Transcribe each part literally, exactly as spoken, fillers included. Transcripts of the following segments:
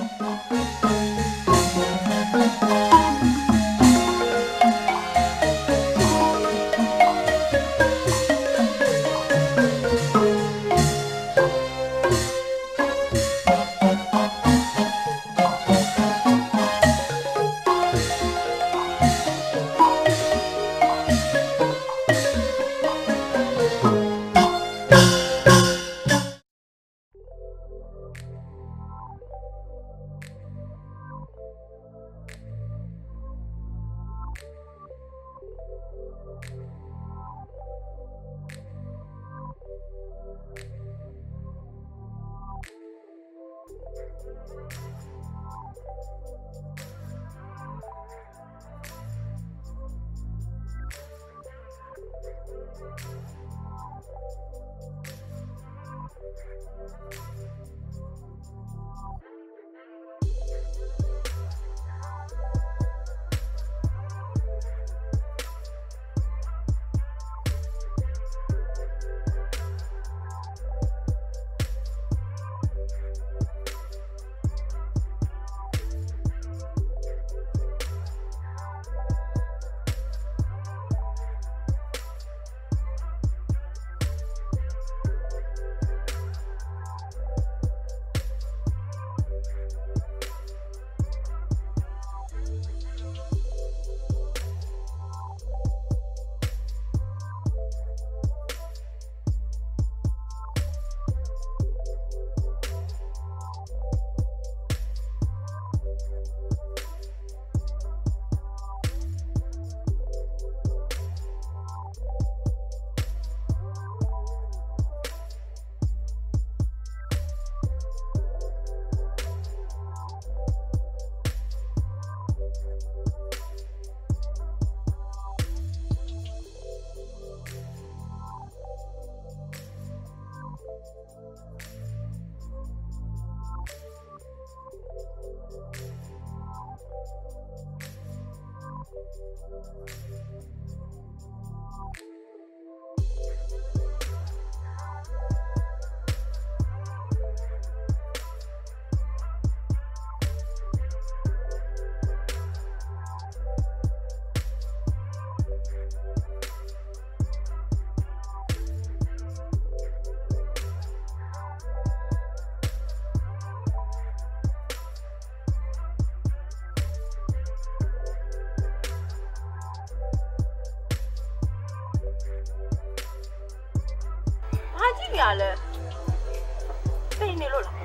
ရလဲပိန်နေလို့လား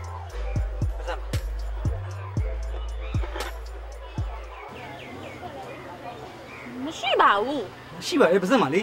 မရှိပါဘူးရှိပါရဲ့ပါစက်မှာလေ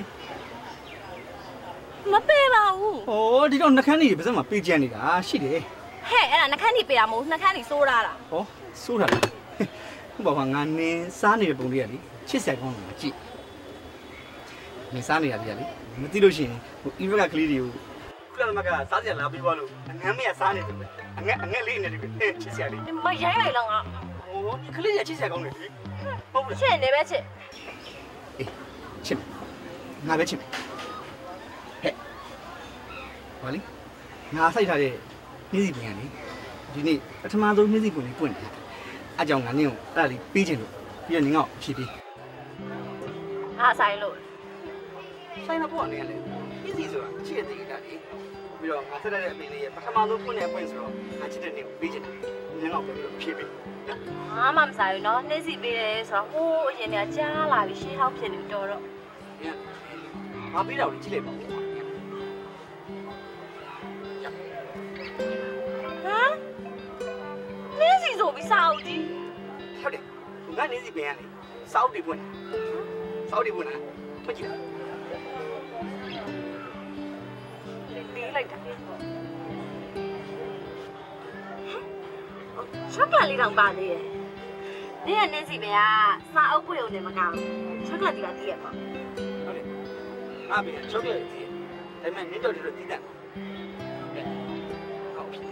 မပေးပါဘူးဩဒီတော့နှခမ်းနေပါစက်မှာပေးကြနေတာရှိတယ်ဟဲ့အဲ့ဒါနှခမ်းနေပေးတာမဟုတ်နှခမ်းနေစိုးတာလားဩစိုးတာလားဟုတ်ပါပါငါနင်းစားနေတဲ့ပုံလေးကလေချစ်စရာကောင်းတယ်ကြည့်နင်းစားနေတာကြီးကလေမသိလို့ရှိရင်ဟိုအီရက်ကကလေးတွေကိုခုနကမှကစားစရာလာပြီးသွားလို့အငန်းမရစားနေတယ်ပဲအငက်အငက်လေးနေတယ်ပဲချစ်စရာလေးမရိုင်းလိုက်တော့ငါဩဒီကလေးကချစ်စရာကောင်းတယ်လေဟုတ်လားချစ်နေပဲချစ်အေးချစ်ငါပဲချစ်ဟဲ့ဘာလဲငါစိုက်ထားတဲ့နှင်းစီပင်ကလေဒီနေ့ပထမဆုံးနှင်းစီပင်လေးပွင့်တယ်အကြောင်းငါနင်းကိုအဲ့ဒါလေးပေးချင်လို့ပြီးတော့နင်းကောဖြည့်ပေးဟာဆိုင်လို့ဆိုင်တော့ပေါ့နေရလေနှင်းစီဆိုတာချစ်တဲ့တာလေပြီးတော့ငါဆက်တဲ့အပင်လေးရဲ့ပထမဆုံးပွင့်တဲ့အပွင့်ဆိုတော့ငါချစ်တဲ့နင်းကိုပေးချင်တယ်နင်းကောပြီးတော့ဖြည့်ပေးဟာမမဆိုင်ဘူးနော်နှင်းစီပေးတယ်ဆိုတော့ဟိုးအရင်ကကြားလာပြီးရှင်းဟောက်ဖြစ်နေတော့တော့ငါပေးတာကိုကြည့်လိုက်ပါဦးဟမ်နှင်းစီဆိုပြီးစာအုပ်ဒီဟုတ်တယ်ငါနှင်းစီပင်ရလေစာအုပ်တွေပွင့်တာစာအုပ်တွေပွင့်တာမကြည့်လားလေးလိုက်တာချောကလက်လေးတောင်ပါသေးရဲ့နေ့ရက်နေ့စီပဲကစာအုပ်ပွင့်ုံနဲ့မကောင်းချောကလက်ဒီကတည်ရပေါ့ဟုတ်တယ်ငါပဲချောကလက်တည်ရဒါပေမဲ့နင်းတော့တော့တည်တယ်ဟုတ်ပြီ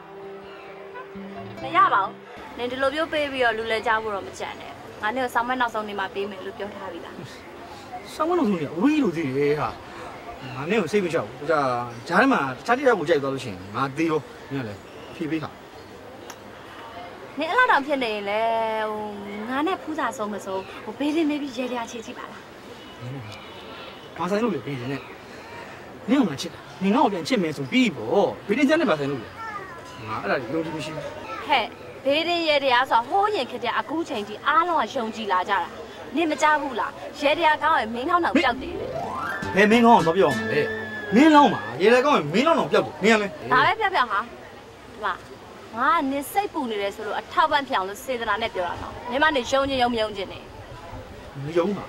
မရပါဘူးနင်ဒီလိုမျိုးပေးပြီးတော့လူလဲကြဖို့တော့မကြံနဲ့ငါနေ့ကဆောင်းမနောက်ဆုံးနေမှာပေးမယ်လို့ပြောထားပြီလားဆောင်းမနောက်ဆုံးနေအဝေးလိုသေးတယ်ဟာငါနေ့ကိုစိတ်မချဘူးဒါဂျားထဲမှာတခြားတစ်ယောက်ကိုကြိုက်သွားလို့ရှိရင်ငါသေးရောနင်ကလည်းဖြေးပေးခါဟနေအဲ့လောက်တောင်ဖြစ်နေရင်လေဟိုငါနဲ့ဖူးစာဆုံးမဆုံးဟိုဘေးလေးမေးပြီးရေရချေကြည့်ပါလားဘာဆိုင်လို့လဲဘေးနဲ့နင်းအောင်မချစ်တာနင်ငါ့ကိုပြန်ချစ်မယ်ဆိုပြီးပေါ့ဘေးတင်ချမ်းနဲ့ဘာဆိုင်လို့လဲငါအဲ့ဒါယုံကြည်မရှိဘူးဟဲ့ဘေးရင်ရေတရားဆိုဟိုးရင်ခက်တဲ့အကူချိန်ကြီးအားလုံးကယုံကြည်လာကြတာနင်မကြောက်ဘူးလားရေတရားကောင်းရင်မင်းကောင်းတော့ကြောက်တယ်ဘယ်မင်းကောင်းအောင်တော့ပြောအောင်လေမင်းလောင်းပါရေလည်းကောင်းရင်မင်းလောင်းတော့ပြောက်တယ်နင်ရလဲဒါပဲပြောက်ပြောက်ဟာဒီမှာငါနင်စိတ်ပူနေတယ်ဆိုလို့အထောက်ပံ့ဖြောင်လို့စေတနာနဲ့ပြောတာနော်နင်မနေယုံချင်းယုံမယုံချင်းနေမယုံပါ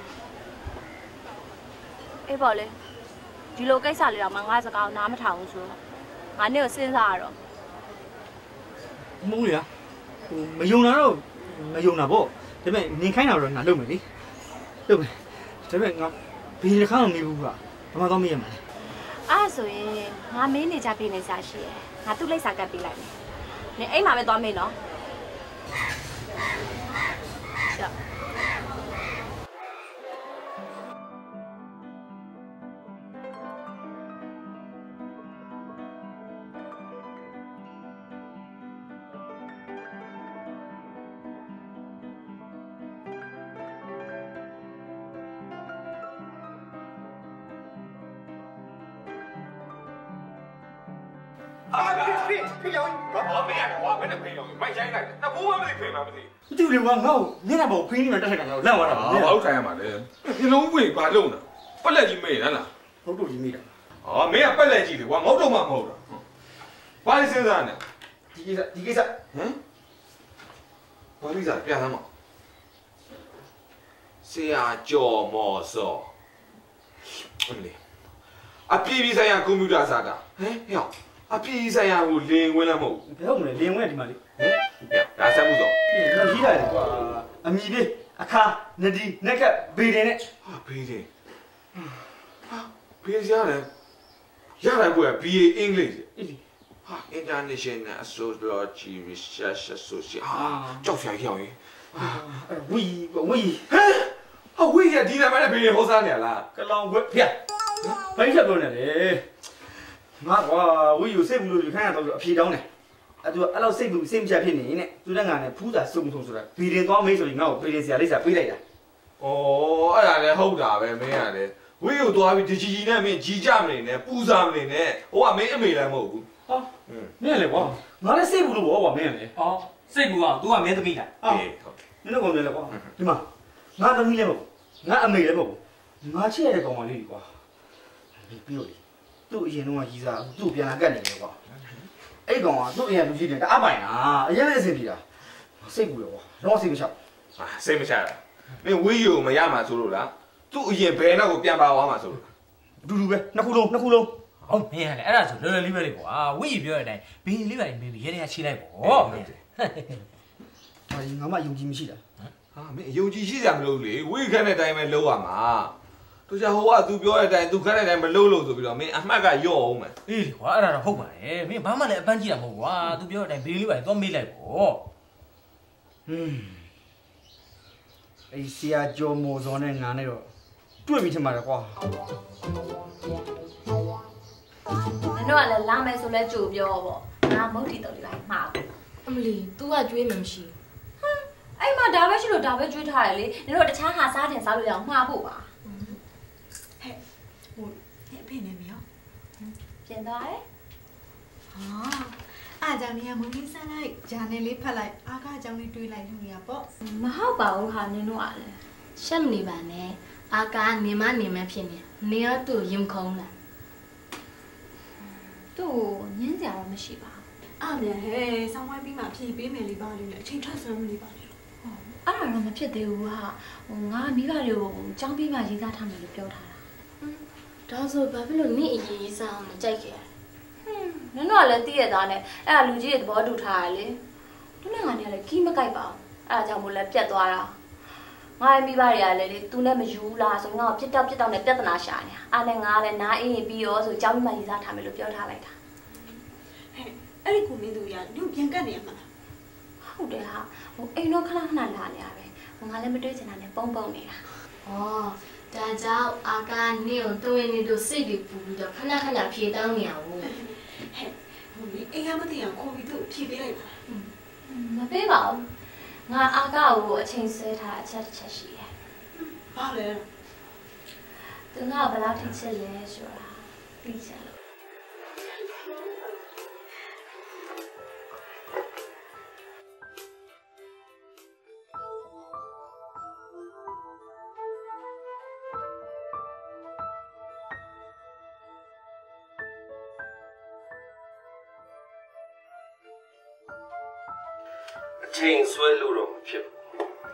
အေးပေါ့လေဒီလိုကိစ္စလေးတော့မငါစကားနားမထောင်ဘူးဆိုတော့ငါနေ့ကိုစဉ်းစားရတော့မုန်းလေဟိုမယုံတာတော့မယုံတာပေါ့ဒါပေမဲ့နင်ခိုင်းတာတော့ငါလုပ်မယ်လေလုပ်မယ်ဒါပေမဲ့ငါဘေးတစ်ခါမှမနေဘူးကဘာမှတော့မရမှာအဲ့ဆိုရင်ငါမင်းနေကြပြေးနေစားရှိရယ်ငါသူ့လိပ်စာကပ်ပေးလိုက်မယ်နင်အိမ်မှာပဲသွားမင်းနော်ကြောက်啊！呸呸呸！杨，我没呀，我没得呸杨，没钱来，那我没得呸嘛，没得。 တူတယ်ကွာငါ့ကိုမျက်နှာပေါ်ဖိနေမှတက်ထိုက်တာငါ့ကိုလန့်သွားတာ啊，我好看嘛的，你弄尾巴弄的，不来就没人了。 ဟုတ်တူကြီးမိတာ啊，没呀，不来就的，我毛都没毛的。把你身上呢？ ဒီကိစ္စဒီကိစ္စ嗯？把你啥变什么？谁呀叫毛少？不对，啊，比比啥呀？公牛大啥的？哎呀，啊，比啥呀？我灵魂了冇？ ဘယ်ဟုတ်မလဲလင်းဝင်ဒီမှာလေ嗯？呀，哪三不着？ ဒီတော့ကြီးတယ်ကွာအမီလေးအခါနဒီနက်ကဘေးတယ်နဲ့啊，别的，啊，别的啥呢？下来过来 B A English， အေး啊 ，International Sociology Research Association， 啊，照片要的， အဲ့ဝီဝီ嘿，啊，我也第一天买了别人好三年了， ကလောင်ခွက်ဖေဘိုင်းချက်ပြောနေလေငါကွာဝီကိုစိတ်ဘူးလို့ခိုင်းရတော့အဖြေတောင်းတယ်အဲ့သူအဲ့လောက်စိတ်ဘူးစိတ်မချဖြစ်နေနဲ့သူတက်ငါနဲ့ဖူးတာစုံထုံဆိုတာဘီရင်သွားမေးဆိုရင်ငါ့ကိုပြည်ရင်ဆရာလိပ်စာပေးလိုက်တာ哦，哎呀嘞，好大呗，没呀嘞，我有多少这几年没几家没呢，不啥没呢，我还没没来冇， ဟာ嗯， မင်းလေကွာငါလည်းစိတ်ဘူးလို့ဘောကွာမင်းလေ哦，စိတ်ဘူးက तू ကမင်းသမီးလားအာ哎，好， မင်းတို့ကောင်လေကွာဒီမှာငါသမီးလည်းမဟုတ်ငါအမေလည်းမဟုတ်ငါချစ်ရတဲ့ကောင်မလေးကွာပြီးတော့လေသူ့အရင်တော့ကြီးစားသူ့ပြန်လာကတ်နေတယ်ကွာအဲ့ကောင်ကသူ့အရင်လူကြီးတယ်တအားပိုင်တာအရင်လည်းအဆင်ပြေတာစိတ်ဘူးလေကွာတော့စိတ်မချ啊，谁没下来？没我有没呀嘛，走路啦，都也别那个变八王嘛，走路。 အတူတူပဲနှစ်ခုလုံးနှစ်ခုလုံးဟုတ်မင်းကလည်းအဲ့ဒါဆိုလွယ်လွယ်လေးပဲလေကွာဝိကြီးပြောတဲ့အတိုင်းဘင်းလေးပါမင်းရေထဲကခြေလိုက်ပေါ့မင်းဒါကြီးငါမှယုံကြည်မရှိတာ啊，没有机器咱们搂嘞，我看那တိုင်း没搂啊嘛。都像好啊，都表那တိုင်း，都看那တိုင်း没搂搂就比较没，俺妈个要嘛。 အေးလေကွာအဲ့ဒါတော့ဟုတ်ပါတယ်မင်းဘာမှလည်းအပန်းကြည့်တာမဟုတ်ကွာ तू ပြောတဲ့အတိုင်းဘင်းလေးပါသွားမေးလိုက်ပေါ့ဟွန်းအဲ့ဆရာကျော်မော်စောနဲ့ငါနဲ့တော့တွေ့ပြီထင်ပါတယ်ကွာနင်တို့ကလည်းလာမယ်ဆိုလဲကြိုပြောပေါ့ငါမုတ်တီတော်လေးလိုက်မှားဘူးအမလီ तू ကကြွေးမှမရှိအဲ့မှာဒါပဲရှိလို့ဒါပဲကြွေးထားတယ်လေနင်တို့တခြားဟာစားတင်စားလို့ရအောင်မှားဖို့ပါဟဲ့ဟိုဟဲ့အဖေနဲ့မရောပြင်သွားတယ်ဟာအားကြောင့်နေရမုန်းလေးဆန်းလိုက်ဂျာနယ်လေးဖတ်လိုက်အားကားကြောင့်လေးတွေးလိုက်လို့ရပေါ့မဟုတ်ပါဘူးဟာနင်တို့ကလည်းရှက်မနေပါနဲ့အာကနေမနေမဖြစ်နေနေရသူ့ရင်ခုံးလားသူ့ညင်းစရာတော့မရှိပါဘူးအားမြန်ဟဲ့ဆောင်းဝိုင်းပြီးမှဖြည့်ပေးမယ်လေးပါလို့လေအချိန်ထွက်စမ်းမလေးပါလေအဲ့ဒါတော့မဖြစ်သေးဘူးဟာဟိုငါမိဘတွေကိုကြောင်းပြီးမှရေးစားထားမယ်လို့ပြောထားတာဒါဆိုဘာဖြစ်လို့နေအရင်ရေးစားအောင်မကြိုက်ခဲ့ရဟင်းနင်တို့ကလည်းတည့်ရသားနဲ့အဲ့ဒါလူကြီးတွေသဘောတူထားရလေသူနဲ့ငါနဲ့ကလည်းကြီးမကြိုက်ပါဘူးအဲ့ဒါကြောင့်မို့လဲပြတ်သွားတာငါရဲ့မိဘတွေကလည်းလေသူနဲ့မယူလားဆိုငါ့ကိုပြစ်တော့ပြစ်တော့နဲ့ပြဿနာရှာနေတာအားနဲ့ငါကလည်းနားအေးရင်ပြီးရောဆိုကြောင်းပြီးမှရေးစားထားမယ်လို့ပြောထားလိုက်တာဟဲ့အဲ့ဒီကိုမင်းတို့ရညပြန်ကတ်နေရမှာဟုတ်တယ်ဟာဟိုအိမ်တော့ခဏခဏလာနေရပဲဟိုငါလည်းမတွေ့ချင်တာနဲ့ပုံပုံနေတာဩဒါကြောင့်အာကနေကိုတွင်းနေတို့စိတ်တွေပူပြီးတော့ခဏခဏဖြေတောင်းနေရဘူးဟဲ့ဟိုလေအိမ်ကမသိအောင်ခေါ်ပြီးသူ့ဖြည့်ပေးလိုက်ပါဟမပေးပါဘူးငါအာကာကိုအချိန်ဆွဲထားအချက်တစ်ချက်ရှိတယ်ဘာလဲသူငါဘယ်လောက်ထိချစ်လဲဆိုတာသိချင်လို့ချိန်ဆွဲလို့တော့မဖြစ်ဘူး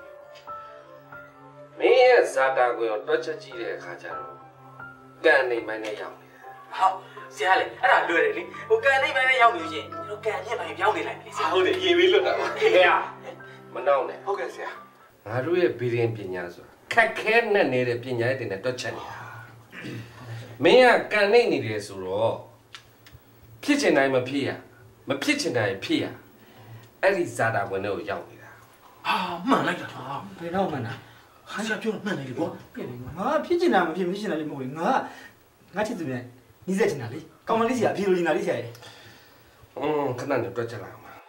မင်းရဲ့ဇာတာကိုရောတွက်ချက်ကြည့်တဲ့အခါကျတော့ကန်နေမိုင်းနဲ့ရောက်နေတာဟောဆရာလေအဲ့ဒါလွယ်တယ်လေဟိုကန်နေပိုင်းနဲ့ရောက်လို့ရှိရင်ကျွန်တော်ကန်ပြက်ပိုင်းပြောင်းနေလိုက်ပြီလေဆရာဟုတ်တယ်ရေးပြီးလွတ်တာပါခေရမနှောင်းနဲ့ဟုတ်ကဲ့ဆရာငါတို့ရဲ့ဘီရင်ပညာဆိုတာခက်ခဲနဲ့နေတဲ့ပညာရဲ့တင်နဲ့တွက်ချက်နေတာမင်းကကန်နေနေတယ်ဆိုတော့ဖြစ်ချင်တိုင်းမဖြစ်ရမဖြစ်ချင်တိုင်းဖြစ်ရအဲ့ဒီဇာတာဝင်တွေကိုရောက်နေတာဟာမှန်လိုက်တာဟာဘယ်တော့မှန်းတာဟာဆရာပြောမှန်တယ်လေကွာပြည့်နေမှာငါဖြစ်ချင်တာမဖြစ်မဖြစ်ချင်တာလေးမဟုတ်ဘူးငါငါချစ်သူနဲ့နီးစက်ချင်တာလေကောင်မလေးစီကအဖြေလိုချင်တာလေးဆရာရဲ့อืมခဏနဲ့တွက်ချက်လိုက်အောင်ပါ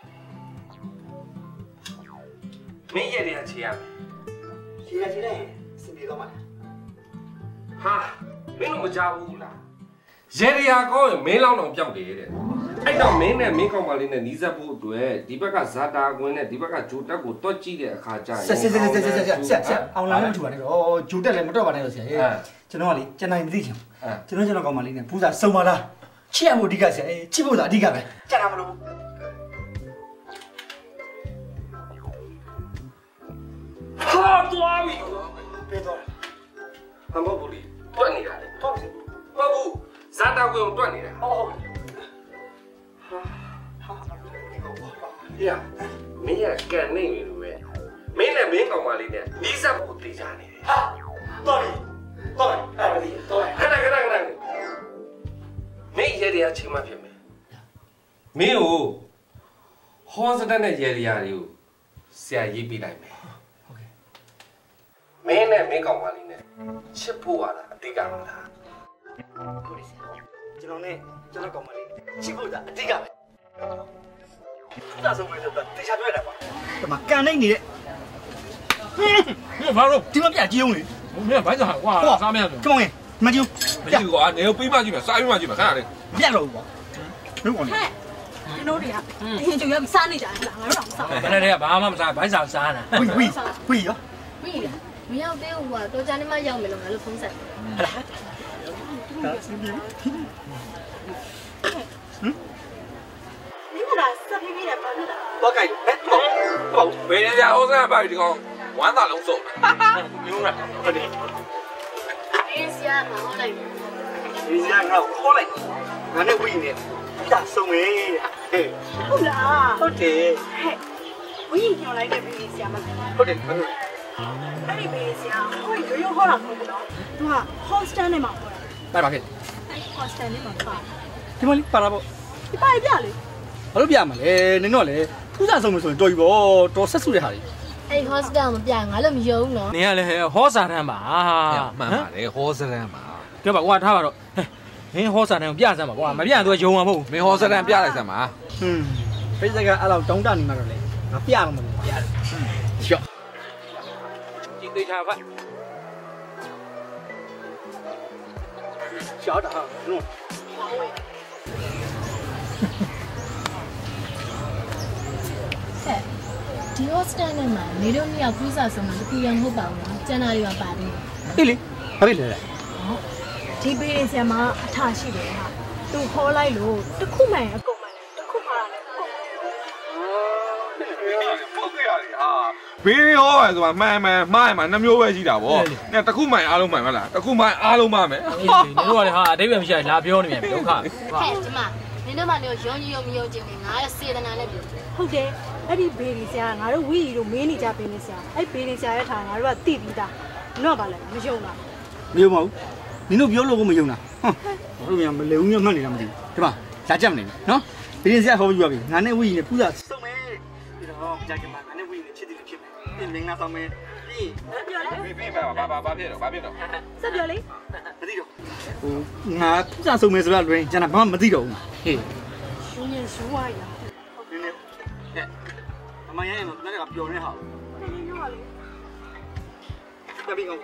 မင်းရဲ့တရားချေရမယ်ခြေရခြေလိုက်ရင်အဆင်ပြေတော့မှာလားဟာမင်းတို့မကြောက်ဘူးလားရေရရာကောရင်မင်းလောင်းတော့ပျောက်တယ်တဲ့အဲ့တော့မင်းနဲ့မင်းကောင်မလေးနဲ့နီးစပ်ဖို့အတွက်ဒီဘက်ကဇာတာကွင်းနဲ့ဒီဘက်ကဂျိုတက်ကိုတွက်ကြည့်တဲ့အခါကျရင်ဆက်ဆက်ဆက်ဆက်ဆက်ဆက်ဆက်ဆက်အောင်လာလို့ထူပါနဲ့တော့ဂျိုတက်လည်းမတော့ပါနဲ့တော့ဆရာရဲ့ကျွန်တော်ကလေကျန်နိုင်မသိချင်ဘူးကျွန်တော်ကျွန်တော်ကောင်မလေးနဲ့ဘူးစားစုံပါလားချစ်ရဖို့အဓိကဆရာချစ်ဖို့သာအဓိကပဲကျန်တာမလို့ဟာသွားပြီပြေတော့ဟာမဟုတ်ဘူးလေတွက်နေတာလေဟုတ်ပြီဟုတ်ဘူးဇာတာကွင်းကိုတွက်နေတာဟုတ်ဟုတ်ဟေ့မင်းရကန်နေပြီလို့ပဲမင်းနဲ့မင်းကောင်မလေးနဲ့နီးစပ်ဖို့တေချာနေတယ်ဟာတော်ပြီတော်ပြီအဲ့ဒီတော်ပြီခဏခဏခဏမင်းရေရချိန်မှဖြစ်မယ်မင်းကိုဟောစတဲ့နဲ့ရေရတွေကိုဆရာရေးပြလိုက်မယ်ဟုတ်ကဲ့မင်းနဲ့မင်းကောင်မလေးနဲ့ချစ်ဖို့ရတာအတိတ်ကမလားဟုတ်တယ်ဆရာကျွန်တော်နဲ့ကျွန်တော်ကောင်မလေးချစ်ဖို့သာအဓိကပဲဒါဆိုမှတော့တေချာတွေ့တာပါဒီမှာကန်နေနေတဲ့你发肉， ဒီမှာပြကြည့်အောင်လေ我们白菜哇，啥面子？ ကောင်းရင်မကြည့်မကြည့်ကွာနေပေးမကြည့်မယ်စားပြီးမှကြည့်မယ်ခဏလေးပြတော့ဘူးပေါ့လုံးကောင်းနေကျွန်တော်တွေကအရင်ကျရောက်ပြီးစားနေကြတယ်လားငါတို့တော့မစားဘူး本来这个爸妈不啥，白菜啥呢？ ဝီဝီဝီရောမင်းလားမရောက်သေးဘူးကွာတော့ကြနေမှရောက်မယ်လို့ငါတို့ဖုန်းဆက်တယ်ဒါစီပြီးမင်းကစပ်ပြီးပြီးတယ်ဘာလို့လဲတော့ကြိုက်ဟဲ့ပေါ့ပေါ့ဘယ်နေကြဟောစားပါပြီဒီကောင်ဝမ်းသာလုံးစုံမျိုးရဟုတ်တယ်အေးဆရာမဟုတ်လိုက်ဘူးဒီစရာငါခေါ်လိုက်ငါနဲ့ဝီနေဒါဆုံးမေးဟဲ့ဟုတ်လားဟုတ်တယ်ဟဲ့ဝင်းညွန်လိုက်တဲ့ဘီဘီဆရာမဟုတ်ဟုတ်တယ်ဟုတ်တယ်အဲ့ဒီဘီဘီဆရာဟိုရိုးရိုးဟောတာမဟုတ်ဘူးနော်သူက hostel နဲ့မှာဟောတာပါပါခဲ့ hostel နဲ့မှာပါဒီမလေးပါလာပေါ့ဒီပါပြလေဘာလို့ပြမှာလဲနင်တော့လေထူးစားဆုံးလို့ဆိုရင်တော်ပြီပေါ့တော်ဆက်စုတဲ့ဟာကြီးအဲ့ hostel မပြငါလည်းမယုံနော်你看嘞，好啥人吧？ မှန်ပါလေဟောစရန်မှာ对吧？我他吧说，你好啥人变什么？我没变多油啊不？ မင်းဟောစရန်ပြလိုက်စမ်းပါဟွန်းပိစကအဲ့လောက်တောင်းတနေမှာတော့လေငါပြတော့မှာပြတယ်ရှော့一堆茶饭。 ရှော့တာဟာနော်ဆက်ဒီ hostel နဲ့မှာနေတို့နှစ်ယောက်ကူးစားဆုံးမှာတခုရမဟုတ်ပါဘူးနော်ကျန်တာတွေကပါတယ်ဟေးလေဘာဖြစ်လဲဒီဘီဘီဆရာမအထားရှိတယ်ဟာသူခေါ်လိုက်လို့တခုမှန်အကုန်မှန်တခုမှန်လည်းအကုန်ပုတ်ကြရတယ်ဟာဘေးဟောရဆိုမှမှန်မှန်မှားမှန်နှမျိုးပဲရှိတာဗောညတခုမှန်အားလုံးမှန်မလားတခုမှန်အားလုံးမှန်မယ်你说的哈，这边不是拉标那边，都看。 ဟဲ့ဒီမှာနင်တို့မှလည်းရုံကြီးရုံမယုံချင်းနေငါရဲ့စေတနာနဲ့ပြောဟုတ်တယ်အဲ့ဒီဘေဒီဆရာငါတို့ဝီရီတို့မင်းနေကြပေးနေဆရာအဲ့ဘေဒီဆရာရဲ့ထားငါတို့ကတိပြီးသားတော့ဗာလဲမယုံလားမယုံပါဘူးနင်တို့ပြောလို့ကိုမယုံတာဟွန်းတို့မြန်မလဲဦးညမှတ်နေတာမသိဘူးဒီမှာလာကြက်မနေဘူးနော်ဘင်းစရာဟောပြီးပါပြီငါနဲ့ဝီနဲ့ပူဇာစုံမယ်ပြီးတော့ကြာကြမှာငါနဲ့ဝီနဲ့ချစ်တယ်လို့ဖြစ်မယ်ပြင်မင်းလာဆောင်မယ်ပြီးပြောလေဘေးဘေးပါဘာဘာဘာဖြစ်တော့ဘာဖြစ်တော့ဆက်ပြောလေမသိတော့ဟိုငါပူဇာစုံမယ်ဆိုတော့လွင်ကျန်တာဘာမှမသိတော့ဘူးဟေးရှူးရင်ရှူးဝါရနင်းနေဟဲ့မမရရင်တော့တမက်ကပျော်နေဟာတမီးပြောပါလေတမီးကော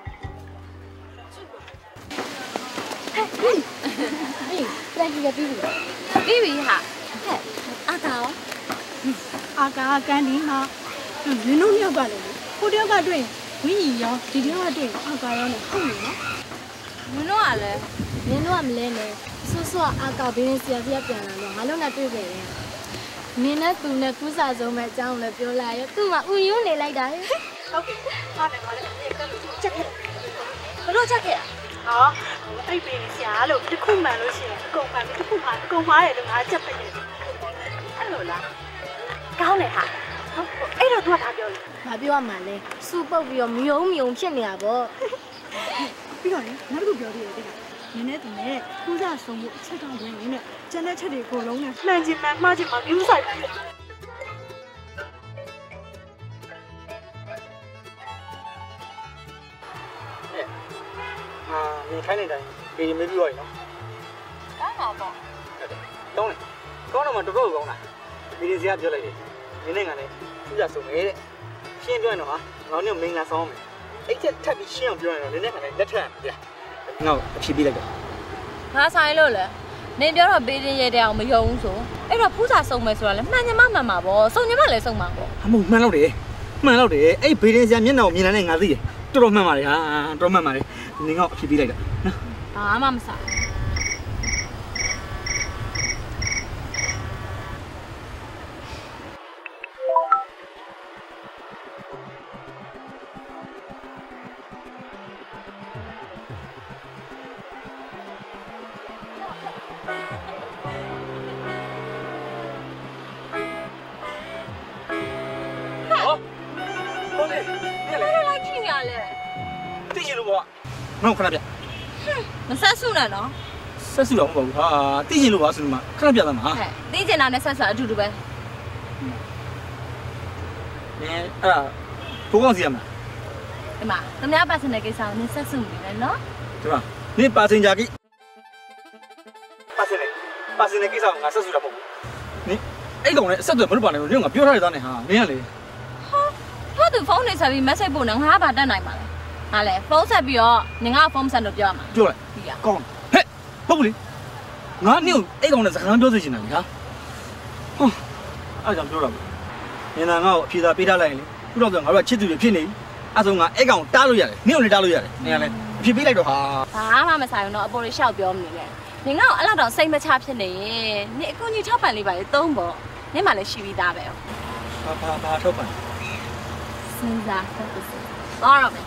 ဟေးဟေးပြန်ကြည့်ပြီးပြီပြီးပြီဟာဟဲ့အာကာရောအာကာကန်းဒီဟာနင်တို့မြောက်ကလည်းဟိုတယောက်ကတွေ့ဝင်းကြီးရောဒီတယောက်ကတွေ့အာကာရောနဲ့ဟုတ်နေနော်နင်တို့ကလည်းနင်တို့ကမလဲနဲ့ဆွဆွအာကာဘင်းဆရာကြီးပြန်လာတော့ငါလုံးနဲ့တွေ့ခဲ့တယ်နင်းနဲ့သူနဲ့ကူးစားဆုံးမဲ့အကြောင်းလည်းပြောလိုက်ရသူ့မှာဥယွန်းနေလိုက်တာဟဲ့ဟုတ်ကဲ့ဟာတယ်ဟာတယ်ဒီကလို့ချက်ခဲ့ဘလို့ချက်ခဲ့ဟာအဲ့ဘေးဆရာလို့တစ်ခုမှန်လို့ရှိရင်အကုန်မှန်ပြီတစ်ခုမှအကုန်မှားတယ်လို့ငါချက်ပဲတယ်အဲ့လိုလားကောင်းတယ်ဟာအဲ့တော့သူကဘာပြောလဲဘာပြောရမှာလဲစူပုတ်ပြီးတော့မြုံမြုံဖြစ်နေတာပေါ့ပြီးတော့လေနောက်တစ်ခုပြောသေးတယ်တိနင်းနဲ့သူနဲ့ကူးစားဆုံးမှုအချက်တောင်ရင်းနဲ့ကျန်တဲ့ချက်တွေအကုန်လုံးနဲ့မှန်ချင်မှန်မှားချင်မှမျိုးဆိုင်ပြီအာမြင်ခိုင်းနေတိုင်းဒီမေးပြီးတော့နော်ကောင်းပါပေါ့ဟုတ်တယ်ကောင်းတယ်ကောင်းတော့မှတော်တော်ကောင်းတာဒီဒီစရာပြောလိုက်တယ်နင်းနဲ့ငါနဲ့သူရဆုံးမယ်တဲ့ရှင်းပြောရင်တော့ဟာငေါင်းနဲ့မင်္ဂလာဆောင်မယ်အဲ့ချက်ထပ်ပြီးရှင်းအောင်ပြောရင်တော့နင်းနဲ့ငါနဲ့လက်ထပ်ပြငေါ့အဖြေပေးလိုက်တော့ငါဆိုင်လို့လေနင်ပြောတော့ဘေးတင်းရဲတဲ့အောင်မယုံဘူးဆိုအဲ့တော့ဖူးစာစုံမယ်ဆိုတာလေမှန်ညမမှန်မှာပေါ့စုံညမလည်းစုံမှာပေါ့အမှုမှန်တော့တယ်မှန်တော့တယ်အဲ့ဘေးတင်းစရာမျက်နှာကိုမြင်နေတဲ့ငါသိတယ်တော်တော်မှန်ပါတယ်ဟာတော်မှန်ပါတယ်နင်ငေါ့အဖြေပေးလိုက်တော့နော်ဘာမှမစားငေါ့ခဏပြမဆက်စုနဲ့နော်ဆက်စုတော့မဟုတ်ဘူးဟာသိချင်လို့ပါဆိုလို့မှခဏပြသားမှာဟဲ့သိချင်တာနဲ့ဆက်ဆက်အတူတူပဲနင်အဲ့ဒါဘိုးကောင်းစီရမလားဒီမှာသူများပါစင်တဲ့ကိစ္စကိုနင်ဆက်စုနေတယ်နော်ဒီမှာနင်ပါစင်ကြကြီးပါစင်နေပါစင်တဲ့ကိစ္စကိုငါဆက်စုတာမဟုတ်ဘူးနင်အဲ့ကောင်နဲ့အဆက်အသွယ်မလုပ်ပါနဲ့လို့နင်ကပြောထားရတဲ့သားနဲ့ဟာနင်ကလေဟာသူဖုန်းနဲ့ဆက်ပြီး message ပို့နေငါဘာတတ်နိုင်မှာလဲဟာလေဖုန်းဆက်ပြီးတော့နင်ကဖုန်းဆက်လို့ပြောရမှာပြောလိုက်ကောင်းဟဲ့ဟုတ်ဘူးလေငါနင့်အဲ့ကောင်နဲ့စကားပြောစေချင်တယ်လေဟာဟောအဲ့ကြောင့်ပြောတာပေါ့နင်ကငါ့ကိုအဖြေသာပေးထားလိုက်ရင်လေခုတော့ဆိုငါတို့ကချစ်သူတွေဖြစ်နေပြီအဲ့ဆိုငါအဲ့ကောင်တားလို့ရတယ်နင့်ကိုလည်းတားလို့ရတယ်နင်ကလည်းအဖြေပေးလိုက်တော့ဟာဘာမှမဆိုင်ဘူးတော့အပေါ်လေးရှောက်ပြောမနေနဲ့နင်ကအဲ့လောက်တော့စိတ်မချဖြစ်နေရင်နင်အကူကြီးထောက်ပံ့လေးပါလေသုံးပေါ့နင်မှလည်းရှိပြီးသားပဲဘာဘာဘာထောက်ပံ့စဉ်းစားဆက်စစ်သွားတော့မယ်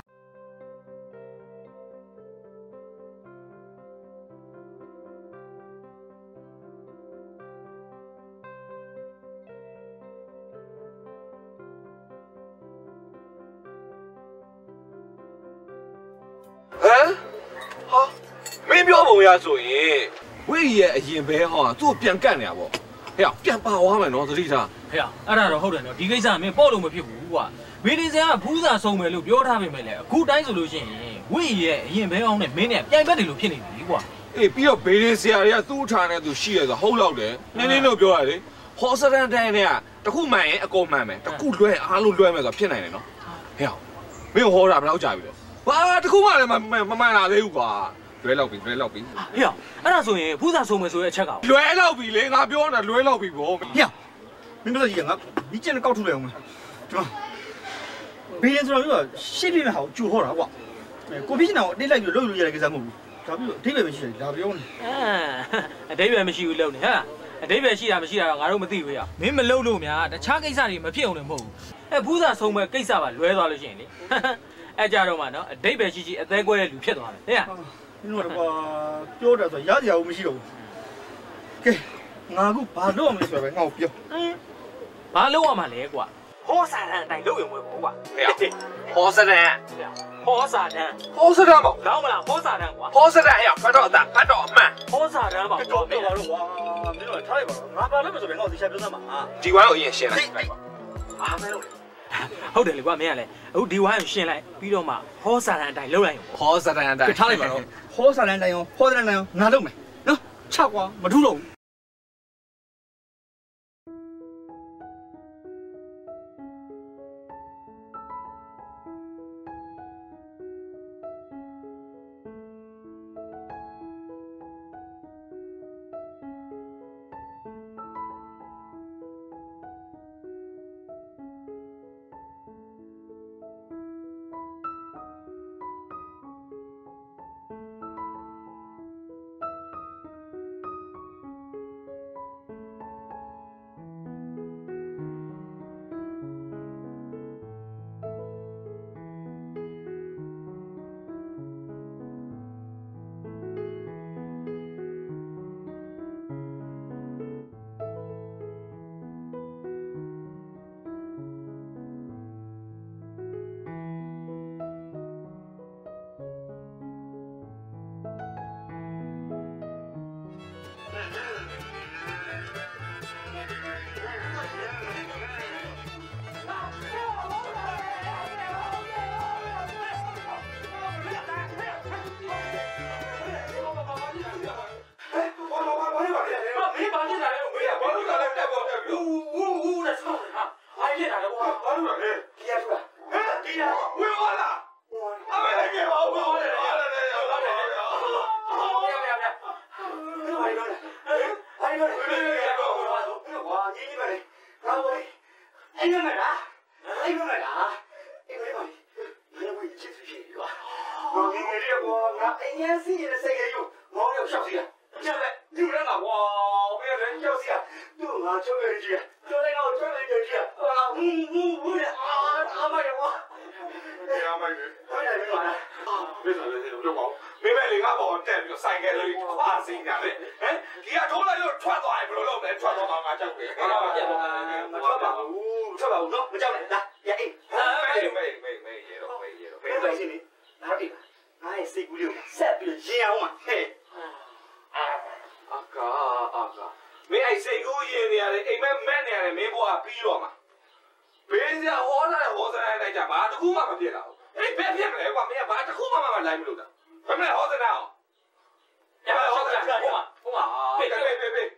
မင်းပြောပုံရဆိုရင်ဝိရဲ့အရင်ပဲဟောသူ့ပြန်ကန့်နေတာပေါ့ဟဲ့ပြန်ပါသွားမယ်နော်သတိထားဟဲ့အဲ့ဒါတော့ဟုတ်တယ်နော်ဒီကိစ္စမင်းပေါ့လို့မဖြစ်ဘူးကွာမင်းဒီစရာကဘူးစာဆုံးမယ်လို့ပြောထားပေမဲ့လည်းအခုတိုင်းဆိုလို့ရှိရင်ဝိရဲ့အရင်ပဲအောင်နဲ့မင်းနဲ့ပြိုင်ဘက်တွေလို့ဖြစ်နေပြီကွာအေးပြီးတော့ဘေးရင်ဆရာတွေကသူ့ထားနဲ့သူရှိရဆိုဟုတ်လောက်တယ်နင်းနင်းလို့ပြောရလေဟောစရန်တိုင်းနဲ့တခုမှန်ရင်အကုန်မှန်မယ်တခုလွဲအားလုံးလွဲမယ်ဆိုဖြစ်နိုင်တယ်နော်ဟဲ့မင်းဟောတာဘယ်လောက်ကြာပြီလဲဘာတခုမှလည်းမမှန်လာသေးဘူးကွာလွဲလောက်ပြီလွဲလောက်ပြီဟေ့အဲ့ဒါဆိုရင်ဖူးစာဆုံးမယ်ဆိုတဲ့အချက်ကလွဲလောက်ပြီလေငါပြောတာလွဲလောက်ပြီဗောဟေ့မင်းတို့ကြီးကငါဒီကျန်ကောက်ထုတ်လိုက်အောင်ဒီမှာဘေးရင်ဆိုတော့ရှင်းပြမယ်ဟာကိုကြိုဟောတာကွာကိုပြင်းနေတာကိုတိတ်လိုက်ပြီးလှုပ်လို့ရတဲ့ကိစ္စမဟုတ်ဘူးဒါပြီးတော့အဓိပ္ပာယ်မရှိတယ်ဒါပြောနေအဲအဓိပ္ပာယ်မရှိဘူးလှုပ်နေဟဲ့အဓိပ္ပာယ်ရှိတာမရှိတာတော့ငါတို့မသိဘူးရမင်းမလှုပ်လို့များတခြားကိစ္စတွေမဖြစ်အောင်လည်းမဟုတ်ဘူးအဲဖူးစာဆုံးမယ်ကိစ္စပါလွဲသွားလို့ရှိရင်လေအဲကြတော့မှနော်အဓိပ္ပာယ်ရှိရှိအသေးကွဲတဲ့လူဖြစ်သွားတယ်ဟဲ့မင်းတို့ကတော့ပြောတာဆိုရစရာဘူးမရှိတော့ဘူးကဲငါအခုဘာလုပ်ရမလဲဆိုတော့ငါ့ကိုပြောဘာလုပ်ရမှာလဲကွာဟောစာတန်အတိုင်းလုပ်ရင်မဟုတ်ဘူးကွာဟောစရန်ဟောစာတန်ဟောစရန်ပေါ့ကောင်းမလားဟောစာတန်ကွာဟောစရန်ဟဲ့ဖတ်တော့အတာဖတ်တော့အမှန်ဟောစာတန်ပါတော့မင်းတို့ကွာမင်းတို့ထားလိုက်ပါတော့ငါဘာလုပ်မဆိုပဲငါ့ကိုတရားပြောစမ်းပါဒီဝိုင်းကိုအရင်ရှင်းလိုက်ပါဘာမဲလို့ဟုတ်တယ်လေကွာမင်းကလည်းအခုဒီဝိုင်းကိုရှင်းလိုက်ပြီးတော့မှဟောစာတန်အတိုင်းလုပ်လိုက်ရင်ဟောစာတန်အတိုင်းထားလိုက်ပါတော့ဟောစာတန်အတိုင်းရောဟောစာတန်အတိုင်းရောငါလုပ်မယ်နော်ချကွာမထူးတော့ဘူးဘာလို့လဲဒီရဆိုတာဟမ်ဒီရဝေဝါလားအမေလည်းကြောက်ပါဦးရတယ်ရတယ်ရတယ်ရတယ်ရတယ်ရတယ်ဘာလို့လဲဘာလို့လဲဝါကြီးကြီးပဲဘာလို့လဲအဲ့မလားအဲ့မလားအဲ့မလား你那会一起出去是吧？我给你这个，俺哎呀，谁的谁个有，我有小谁啊？现在有人了，哇，没有人小谁啊？都俺找人去，找那个找人去，啊，呜呜呜的啊，阿妈呀我，哎呀妈的，我也没完了，啊，没事没事，我就跑，没买零阿包，带那个三个人跨新疆的，哎，你要出来就穿到还不如老白穿到俺俺家去，啊，我穿吧，呜，穿吧，我我叫你来，呀哎，没没没没嘢咯，没嘢咯，没嘢先你，哪里？哎，四姑娘，三边烟嘛，嘿。阿哥阿哥，没爱四姑爷呢，哎没没呢，没不啊比了嘛。别人家好来好来来家把这姑妈妈别了，哎别别来话，没把这姑妈妈来不了的，还没好在哪？呀，好在哪？姑妈姑妈，别别别别。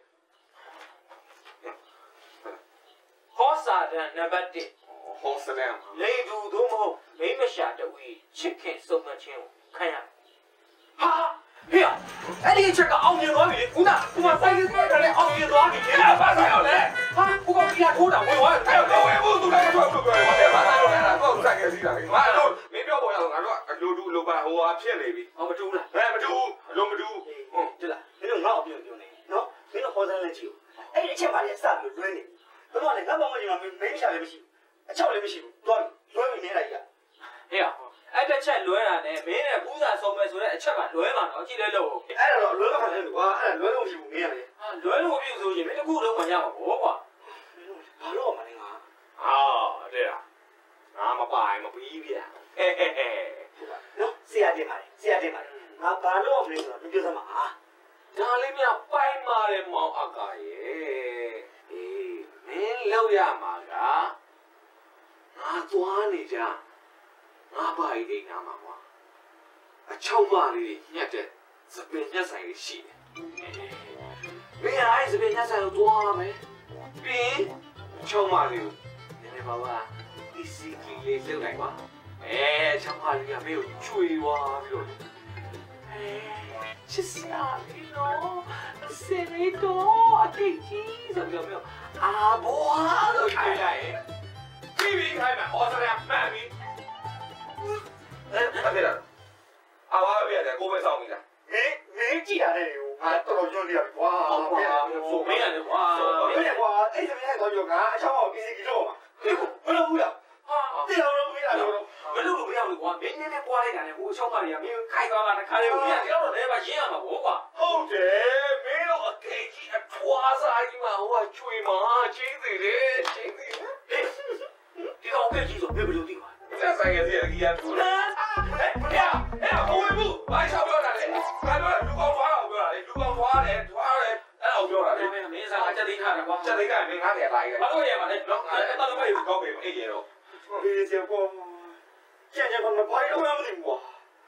好啥的那不的。好死了！雷主都冇，没么下的位，七天收么钱？看呀，哈，哎呀，哎你这个熬夜多米，姑娘，姑妈三个月来熬夜多米，哎，马上要来，哈，不过比他头长，我我，哎呦，我也不都来个说说说，我别马上要来了，我三个月了，俺都没标我要，俺说六住六八我骗你呗，我不住了，哎不住，六不住，嗯，对了，你那俺不用用的，喏，你那好生来酒，哎，你千万别三个月呢，他妈的，俺帮我讲没没下来不行。超你မရှိဘူးတွားလွှဲပြီးနေလိုက်ရဟေးအဲ့တစ်ချက်လွှဲတာနဲ့မင်းနဲ့ဘူးစာဆုံးမဲ့ဆိုတဲ့အချက်ကလွှဲမှာတော့ကြည့်လဲလို့အဲ့ဒါတော့လွှဲမှာခါတယ်ကွာအဲ့ဒါလွှဲလို့မရှိဘူးမင်းကလေဟာလွှဲလို့မဖြစ်ဆိုရင်မင်းတစ်ခုလုံးမရမှာဘောကွာဘာလို့မလဲငါဟာတဲ့ငါမပိုင်မပြီးဗျာဟဲ့ဟဲ့ဟဲ့နော်ဆရာတင်ပါလေဆရာတင်ပါလေငါဘာလို့မလဲဆိုတော့ပြောစမ်းပါဒါလေးမြပိုင်ပါတယ်မောင်အကာရဲ့အေးမင်းလောက်ရမှာကငါသွားနေကြငါဘာအိမ်နာမှာကွာအချောင်းမလေးညက်တဲ့စပင်ညက်ဆိုင်လေးရှိတယ်မင်းအဲ့စပင်ညက်ဆိုင်ကိုသွားမယ်ပြီးအချောင်းမလေးကိုနည်းနည်းပါပါဒီစီကလေးလေးလောက်လိုက်ကွာအဲအချောင်းမလေးကမင်းကိုချွေသွားပြီးတော့အဲချစ်စရာလေးနော်စင်ရီတော့အတိတ်ကြီးဆိုပြီးတော့အာဘောလို့ခိုင်းလိုက်ပြီးပြီးခိုင်းမှာအော်စရမှန်ပြီအဲ့ဒါတဲ့အာဝါပြရတယ်ကိုပဲစောင်းပြီလားမင်းမင်းကြည့်ရတယ်ဟိုငါတော်တော်ညွန့်နေရပြီကွာဟုတ်ပါဘူးဆိုမင်းရတယ်ကွာမင်းကွာအဲ့ဒီမင်းကတော့ငါအချောင်းအောင်ပြီးစီကြီးတော့မှာဘယ်လိုဘူးလားဟာတိတော်လုံးမင်းလားတော့မလို့လို့မရဘူးကွာမင်းနည်းနည်းပွားလိုက်တာနဲ့ဟိုအချောင်းမတွေကမင်းခိုက်သွားတာတခါလေးကိုမင်းကတော့လည်းပါရင်းရမှာဘောကွာဟုတ်တယ်မင်းတော့အကေကြီးအထွားစားကြီးမှာဟိုကချွေမှာချင်းစီလေချင်းစီဒီတော့အကေကြီးဆိုဘယ်လိုသိကွာဆက်ဆိုင်ရစီအကြီးရထူလာဟဲ့ဟဲ့ဟိုဝေဘူးဘာရှောက်ပြောတာလဲငါပြောလူကောင်ထွားအောင်ပြောတာလေလူကောင်ထွားတယ်ထွားတယ်အဲ့လိုပြောတာလေမင်းစားအချက်သိထားတယ်ကွာချက်သိကမင်းငါးတယ်လာခဲ့ဘာလို့ရမှာလဲနော်အဲ့တော့တော့ပဲကောက်ပဲအေးရတော့အေးစေကောကျန်ကျန်ကမဘာလို့မသိဘူးကွာ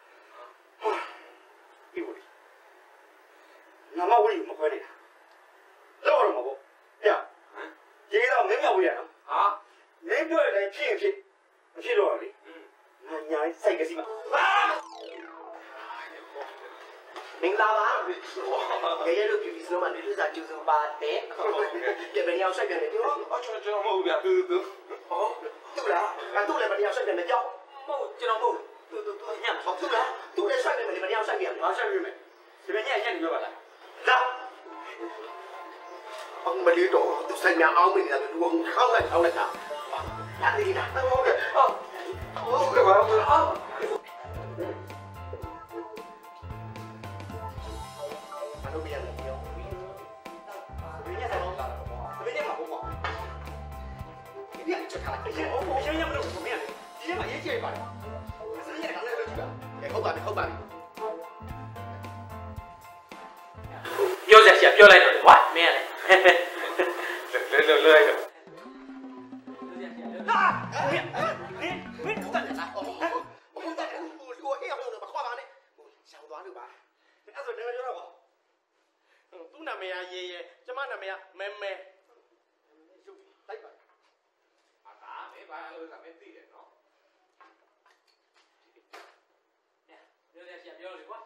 ဒီဘူးငါမဝေးမခွဲနေတာတော့တော့မပေါ့ပြဒီတော့မင်းမဝေးရနော်ဟာမင်းပြောတယ်ဖြစ်ဖြစ်မဖြစ်တော့လေငါညာစိုက်ကစီမမင်္ဂလာပါရေရလို့ပြည်စလုံးမှာနေလို့စာကျူစုံပါတယ်ပြန်ပြန်ရောက်ဆက်ပြန်တယ်ပြောအချောချောမဟုတ်ဗျာသူသူဟောသူလားငါသူ့လည်းမရောက်ဆက်ပြန်မကြောက်မဟုတ်ကျွန်တော်မဟုတ်သူသူသူညံ့ဟောသူလားသူလည်းဆက်ပြန်မရောက်ဆက်ပြန်ငါဆက်ပြန်မယ်ဒီမညံ့ညံ့နေပြောပါလားလာအောင်မလေးတော့သူဆိုင်များအောင်မနေတာသူကခေါင်းလိုက်ခေါင်းလိုက်တာဟာဒီနာဟုတ်ကဲ့ဟုတ်ဟုတ်ကဲ့ပါဟုတ်အော်မင်းလည်းပြောဘယ်ညက်တော့တာဘယ်ညက်မှာပေါ့ဒီပြချက်ခါလိုက်ရေဟုတ်ရေရမလို့မင်းလည်းဒီထဲမှာရေးကြည့်ပါတယ်စနေကလည်းလုပ်ကြည့်တာဟုတ်ပါပြီဟုတ်ပါပြီပြောစရာပြောလိုက်တော့ဝါမင်းလည်းလဲလဲလဲလိုက်တော့ဟာမင်းမင်းတော့တယ်လားဟိုဟိုတော့ဟိုအေးအောင်လို့မခွာပါနဲ့ဟိုရှောင်းသွားလို့ပါအဲ့ဆိုတော့ပြောတော့ပါသူ့နာမည်ရေရေကျမနာမည်မဲမဲရုပ်လိုက်ပါအာမေးပါလို့没对的喏。 有点想表的瓜。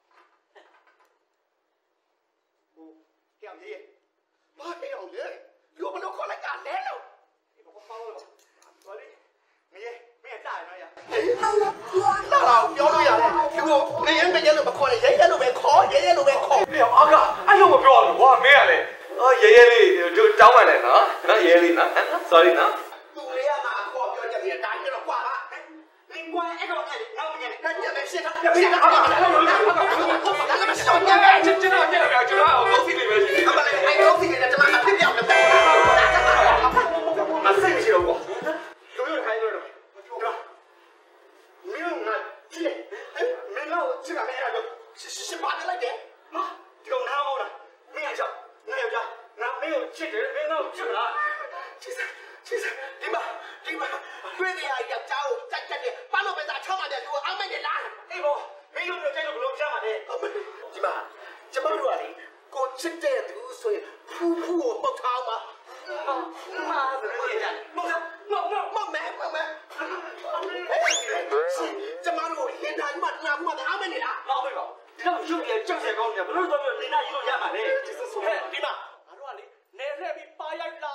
不，这样子，妈这样子，有不能过来干来了。你把我放了吧，我的，没没炸那样。那老表都样嘞，结果没人没人都不考嘞，人人都没考，人人都没考。 哎呀，阿哥，哎呦我表了，我没嘞。啊，爷爷哩就找回来呢，那爷爷哩呢？sorry 呢？ 都来嘛，考表这里，赶紧的挂吧。你关一个人，那我们那你们现场，现场阿哥，那个那个那个小年呗， 这这两这两这两，我高兴里面去。 他妈的，还高兴的，这妈妈别表了，妈生气了我。有有还有的，对吧？没有啊，这哎，没有这个没有就十八年来的啊，这个我看好了，没有讲，没有讲，那没有气质，没有这个了。其实其实，你们你们对的呀，要找在这里把老板咋抢嘛的，给我安排的啦。哎不，没有这这个不能抢嘛的。你们怎么说的？我现在都说普普不长嘛。妈的，我我我我买我买。这马路现在你妈那我的安排的啦。老板说，这种兄弟正些高呢，不是说你那一路演嘛的。你妈，俺说你那那比八眼大。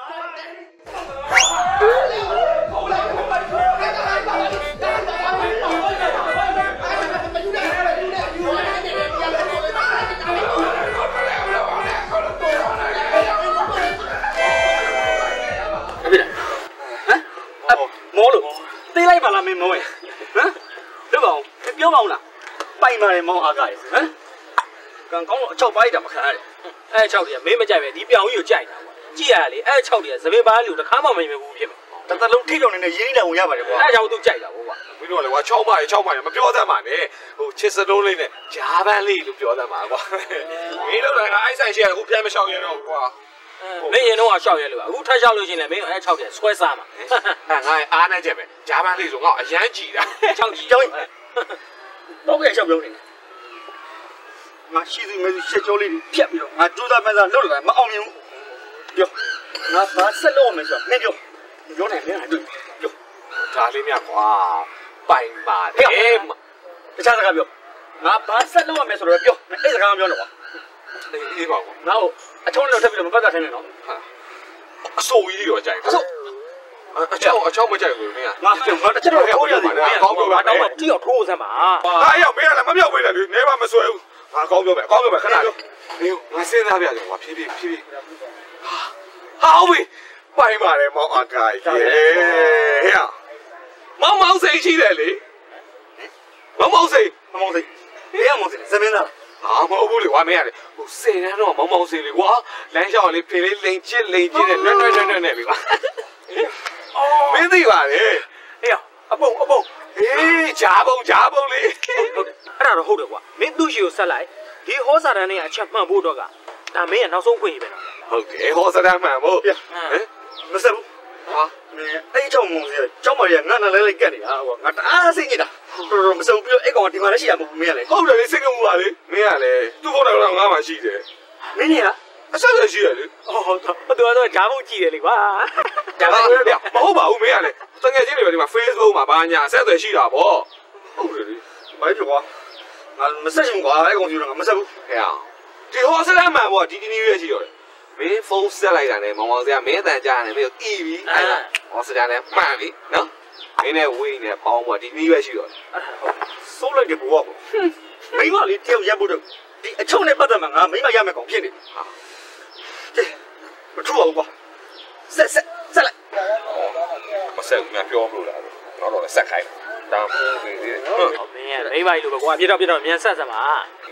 毛了，对来把那没毛哎，嗯，对吧？你表毛了，白马的毛阿哥，嗯，刚刚我超白的嘛看的， 哎，超的没么价位，你表有价的，既然哩，哎，超的这边把留着看嘛没没五片嘛， 但他拢体重的，一两五两吧的哎，超都价的我话， 为什么嘞？我超买超买，嘛表在嘛呢？哦，七十多嘞呢，加班哩都表在嘛哇？你都来个爱三线，我偏没小眼了哇！ 没人弄啊小眼了吧？我太小了，现在没有哎超的穿啥嘛？ 哎，俺俺那这边加班哩种啊，演技的， 超级。 老个小表的，俺现在没写教练骗不了，俺住在班上漏了，没奥明，表，俺俺三六没说，没表，表哪没俺对，表， 家里面哇，白马的嘛， 这啥子个表？俺俺三六没说的表，那哎是干表的哇？ 你你讲我， 然后啊，从来特别没办法承认了， 收益了在，收。啊，超啊超没在过没啊？ 那这我这都抽着的， 高标白， 当然只要抽才嘛。 哎呀，没了，没标回来，你把没说啊，高标白，高标白，看哪里？哎呦，我现在不要紧，我皮皮皮皮，啊，好喂，白马的毛阿盖，耶呀，毛毛谁起来哩？毛毛谁？ 毛毛谁？这样毛谁？什么的？ 啊，毛不了，我没啊哩，我谁人弄毛毛谁哩？我两小哩，皮哩零七零七的，那那那那那哩哇。哦，没对吧？嘞， 哎呀，阿蹦阿蹦， 哎，加蹦加蹦嘞， ဟုတ်တယ်အဲ့ဒါတော့ဟုတ်တယ်ကွာမင်းသူ့ရှိကိုဆက်လိုက်ဒီဟောစာတန်းနဲ့အချက်မှန်ဖို့တော့ကဒါမင်းရဲ့နောက်ဆုံးခွင့်ရပဲနော်ဟုတ်တယ်ဟောစတမ်းမှန်ဖို့ဟမ်မစဘူးဟာမင်းအဲ့ကြောင့်မုံစီကျောင်းမကြီးငါနဲ့လဲလဲကက်နေတာကွာငါတအားစိတ်ညစ်တာတော်တော်မစဘူးပြီးတော့အဲ့ကောင်ဒီမှာလည်းရှိရမဟုတ်ဘူးမင်းကလေဟုတ်တယ်လေစိတ်ကမှုပါလေမင်းကလေသူ့ဖုန်းတော့ငါမှရှိတယ်မင်းကြီးကအဆက်ဆက်ရှိရလေဟုတ်ဟုတ်သူကတော့ဂျားဖို့ကြည့်တယ်လေကွာဂျားဖို့လေမဟုတ်ပါဘူးမင်းကလေတကယ်ချင်းတွေပဲဒီမှာ Facebook မှာဘာညာဆက်သွယ်ရှိတာဗောဟုတ်တယ်လေဘာဖြစ်ကွာငါမဆက်ချင်ကွာအဲ့ကောင်စီတော့ငါမဆက်ဘူးဟဲ့ဒီဟောစတမ်းမှန်ဗောဒီဒီနေ့ရရှိတော့မင်းဖုန်းဆက်လိုက်တာနဲ့မောင်မောင်စရာမင်းအတန်ကြားနေမင်းတီးပြီးအဲ့ဒါဟောစတမ်းနဲ့မှန်ပြီနော်မင်းနဲ့ဝင်းနဲ့ပေါင်းဗောဒီနေ့ရရှိတော့စိုးလိုက်တယ်ဘွားမိမလေးတယောက်ရက်ဖို့တော့ဒီအချုံနဲ့ပတ်သက်မှာငါမိမရမယ်ကောင်ဖြစ်နေဟာကဲမထူအောင်ကွာဆက်ဆက်ဆက်လိုက်မဆက်ဘူးငါပြောမလို့လားတော့တော့ဆက်ခိုင်းတာဒါမှမဟုတ်သေးတယ်ဟုတ်မင်းရဲ့မိမကြီးလိုပဲကွာပြတော့ပြတော့မြန်ဆက်ဆက်ပါ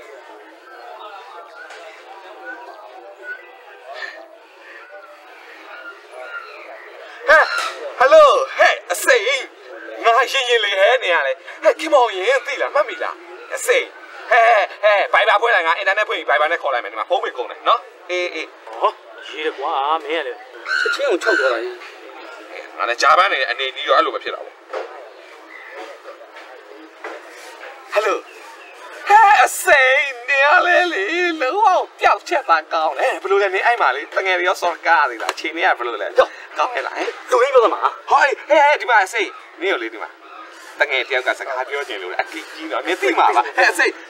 ဟဲ့ဟယ်လိုဟဲ့အစိမ်းငါရှင်းရှင်းလေးဟဲ့နေရလေဟဲ့ခင်မောင်ရင်သိလားမှတ်မိလားအစိမ်းဟဲ့ဟဲ့ဘိုင်ဘာဖွင့်လိုက်ငါအင်တာနက်ဖွင့်ဘိုင်ဘာနဲ့ခေါ်လိုက်မယ်ဒီမှာဖုန်းပေးကုန်တယ်နော်အေးအေးဟောရေးတယ်ကွာမင်းရဲ့လေချက်ချင်းကိုချုပ်သွားတာကြီးငါလည်းဂျာပန်နေအနေနီးရောအဲ့လိုပဲဖြစ်တာပေါ့ဟယ်လိုဟဲ့အစိမ်းနေရလေလေလုံးဝပျောက်ချက်သားကောင်းတယ်ဘယ်လိုလဲနေအဲ့မှာလေတငယ်ရောစော်ကားသေးလားအချိန်လေးကဘယ်လိုလဲကောင်းဟဲ့လားဟဲ့လူရင်းပြောမှာဟိုဟဲ့ဟဲ့ဒီမှာအစိမင်းကိုလေဒီမှာတငယ်တယောက်ကစကားပြောချင်လို့အကိကြီးတော့နေသိမှာပါဟဲ့အစိဟ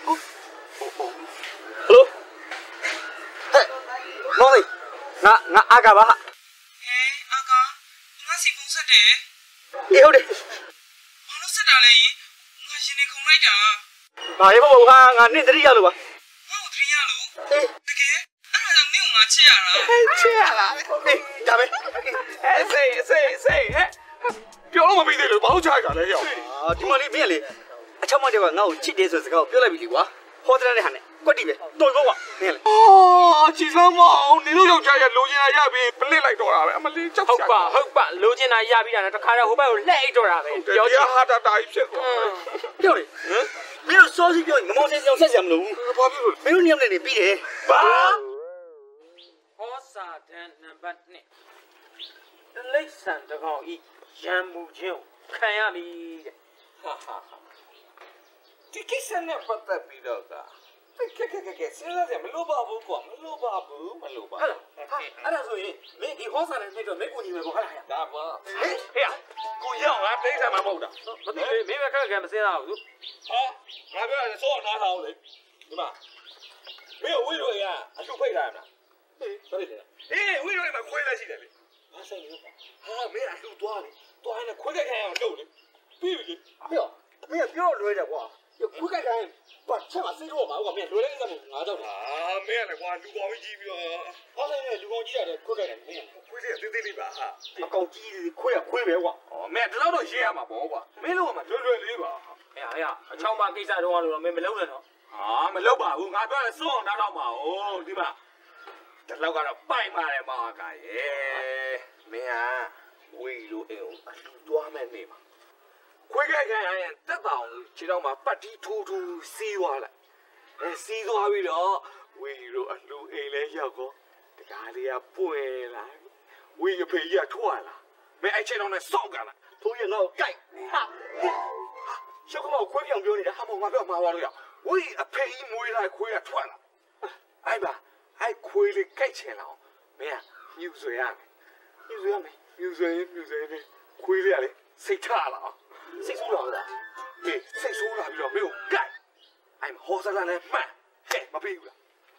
ယ်လိုဟဲ့မောင်လေးငါငါအာကပါဟဲ့အာကငါစီဖုန်းဆက်တယ်အေးဟုတ်တယ်ဘာလို့ဆက်တာလဲငါရှင်နေခုံလိုက်တာဘာလဲဘောဟာငါနင့်တတိယလို့ပါငါ့ကိုတတိယလို့အေးတကယ်အဲ့ဒါကြောင့်နင့်ကိုငါချစ်ရတာချစ်ရလားအေးဒါပဲအေးဆေးဆေးဆေးဟဲ့ပြောလို့မပြီးသေးလို့ဘာလို့ချရတာလဲရောအာဒီမလေးမင်းလေအချောင်းမတယောက်ကငါ့ကိုချစ်တယ်ဆိုစကားကိုပြောလိုက်ပြီလေကွာဟောတဲ့တဲ့ဟာနဲ့ကွက်တီပဲတော်ကောကွာမင်းလေအာချီစမ်းမအောင်နေလို့ယောက်ျားရလိုချင်တာရပြီပလစ်လိုက်တော့တာပဲအမလေးကြောက်ချာဟုတ်ပါဟုတ်ပါလိုချင်တာရပြီတာနဲ့တခါတော့ဟိုဘက်ကိုလှည့်အိတ်တော့တာပဲပြောချင်ဟာတာတာကြီးဖြစ်သွားပြောလေဟမ်မင်းတို့စောစီပြောရင်မမောစင်အောင်ဆက်စရာမလိုဘူးဘာဖြစ်လို့မင်းတို့ညံ့နေနေပြီးတယ်ဘာဟောစာတန်းနံပါတ်နှစ်လိတ်ဆန်တကောင်ဤရံမှုချင်းခံရပြီတဲ့ဟာဟာဒီကိစ္စနဲ့ပတ်သက်ပြီးတော့ကကဲကဲကဲစဉ်းစားစရာမလိုပါဘူးကွာမလိုပါဘူးမလိုပါဟုတ်လားအဲ့ဒါဆိုရင်မင်းဒီဟောစာနဲ့နှိပ်တော့မင်းကိုညီမယ်ပေါ့ဟုတ်လားဒါပါဟေးဟေးကိုရောက်ငါတိတ်ဆန်မှာမဟုတ်တာမသိလေမင်းပဲခက်ခဲမစင်းတော့ဘူးဟာငါပြောတယ်စောနားထောင်လေဒီမှာမင်းဝိရိုကအလှဖိတ်ထားရမလားဟေးဆိုရလေအေးဝိရိုကခွေးလက်ရှိတယ်လေဘာဆိုင်လဲဟာမင်းအလှသွားလေသွားရင်ခွေးကခံရအောင်လုပ်လေပြီးပြီပြောမင်းပြောလွဲတယ်ကွာခွေးကခံဘာချက်မစိတ်တော့မှာကွာမင်းလွယ်လေးစမ်းငါကြောက်တာအာမင်းကလည်းကွာလူကောင်ကြီးပြီးတော့ဟောဆိုင်နဲ့လူကောင်ကြီးရတယ်ခွေးကလည်းမင်းခွေးလေးသေးသေးလေးပါဟာအကောင်ကြီးခွေးကခွေးပဲကွာဩမင်းဒီလောက်တော့ရေးရမှာပေါ့ကွာမင်းလို့ကမှလွယ်လွယ်လေးပါဟဲ့ဟဲ့အချောင်းမကိစ္စတော့လို့မင်းမလုံးနဲ့တော့ဟာမလုံးပါဘူးငါပြောတယ်စွန့်အောင်တော့မှာဟုတ်ဒီမှာဒီလောက်ကတော့ပိုက်ပါတယ်မောင်ကရဲ့မင်းကဝီလိုအိမ်ကိုအလှသွားမဲ့နေမှာခွေးကခံရရင်တက်တောင်ခြေတော့မှာပတ်တီးထိုးထိုးစီးသွားလိုက်အဲစီးသွားပြီးတော့ဝီလိုအလှအိမ်လဲရောက်ကောတကားလေးကပွင့်လာဝီအဖေကြီးကထွက်လာမင်းအဲ့ချိန်တော့နဲ့စောက်ကန်လာထိုးရငါ့ကိုကြိုက်ဟာရှောက်ကောင်ခွေးပြောင်ပြောနေတာဟာမောင်ငါပြောမှာပါလို့ရဝီအဖေကြီးမွေးလိုက်ခွေးကထွက်လာအဲ့ပါအဲ့ခွေးလေးကြိုက်ချင်လာမင်းကညှူဆွေရမယ်ညှူဆွေရမယ်ညှူဆွေညှူဆွေနဲ့ခွေးလေးကလေစိတ်ထလာစိတ်ဆိုးလာလားအေးစိတ်ဆိုးလာပြီးတော့မင်းကိုကြိုက်အဲ့ဟောစလာနဲ့မှန်ဟဲ့မပြီးဘူးလား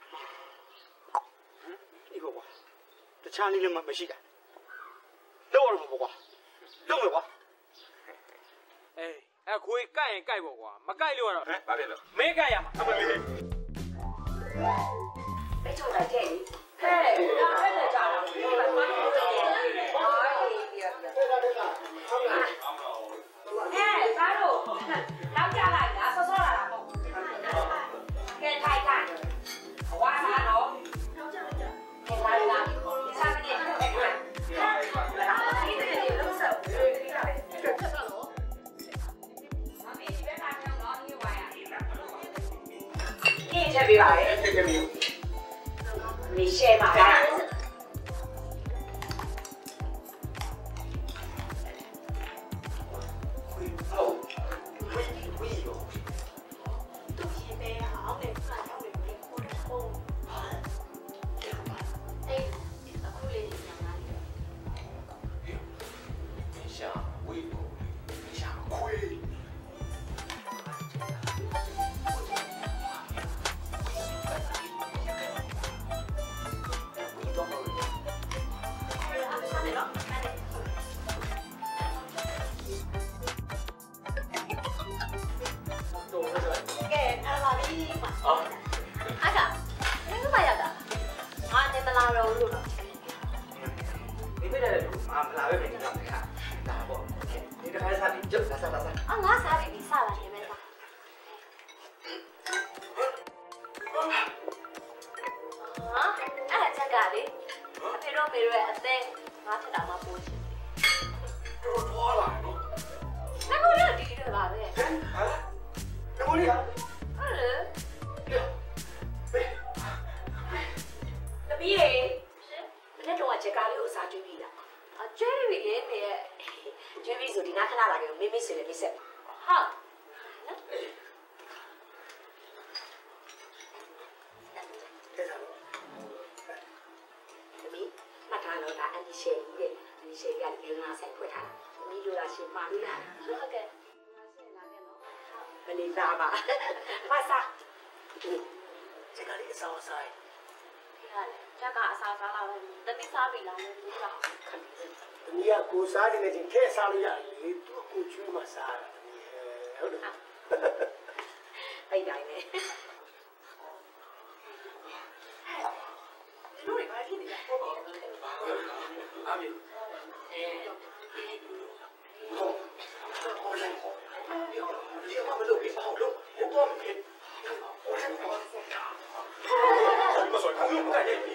ဒီဘောကွာတခြားနည်းလည်းမရှိတာတော့ရမှာပေါ့ကွာတော့မယ်ကွာအေးအဲ့ခွေးကြိုက်ရင်ကြိုက်ပေါ့ကွာမကြိုက်လို့ကတော့ဟမ်ဘာဖြစ်လို့မင်းကြိုက်ရမှာအမလေးအဲ့ချိုလိုက်တဲ့ဟဲ့အဲ့ဒါကြောင့်ဒီမှာမတော်တယ်အော်ဒီပြပြဟုတ်ကဲ့ဟုတ်ကဲ့ဟဲ့ဘာလို့လောက်ကြလိုက်လားဆော့ဆော့လာတာမဟုတ်ကဲထိုက်ထိုက်ဝါနာတော့လောက်ကြလိုက်ကြဟဲ့လာလာဒီစားကနေဟဲ့ဒီတဲ့လို့ဆော့ဒီလာတယ်ဆက်တော့လို့အမေဒီဘက်ကတော့ဒီဝါရအေးချက်ပြပါလေချက်ပြပြီ你先嘛。 ဒီရှယ်ကြီးတဲ့ဒီရှယ်ကြီးကလည်းငါဆိုင်ဖွက်ထားတာမီးလိုလာရှင်ပါလို့လားဟုတ်ကဲ့မနေသားပါမဆာဒီကလေးအစားစားဟာလေကျက်ကအစားစားလာတယ်တတိစားပြီလားလို့ပြောတာတမီးကကိုစားနေနေချင်းခဲစားလို့ရတယ်လေသူကကိုကျွေးမှစားတာဟုတ်တယ်အဲ့တိုင်းပဲတို့တွေဘာဖြစ်နေလဲအမေအဲဟုတ်ဟုတ်လေဒီမှာမလုပ်ပြီးအောင်လို့ဘုံမေမဆိုခါလို့မကြိုက်ဘူး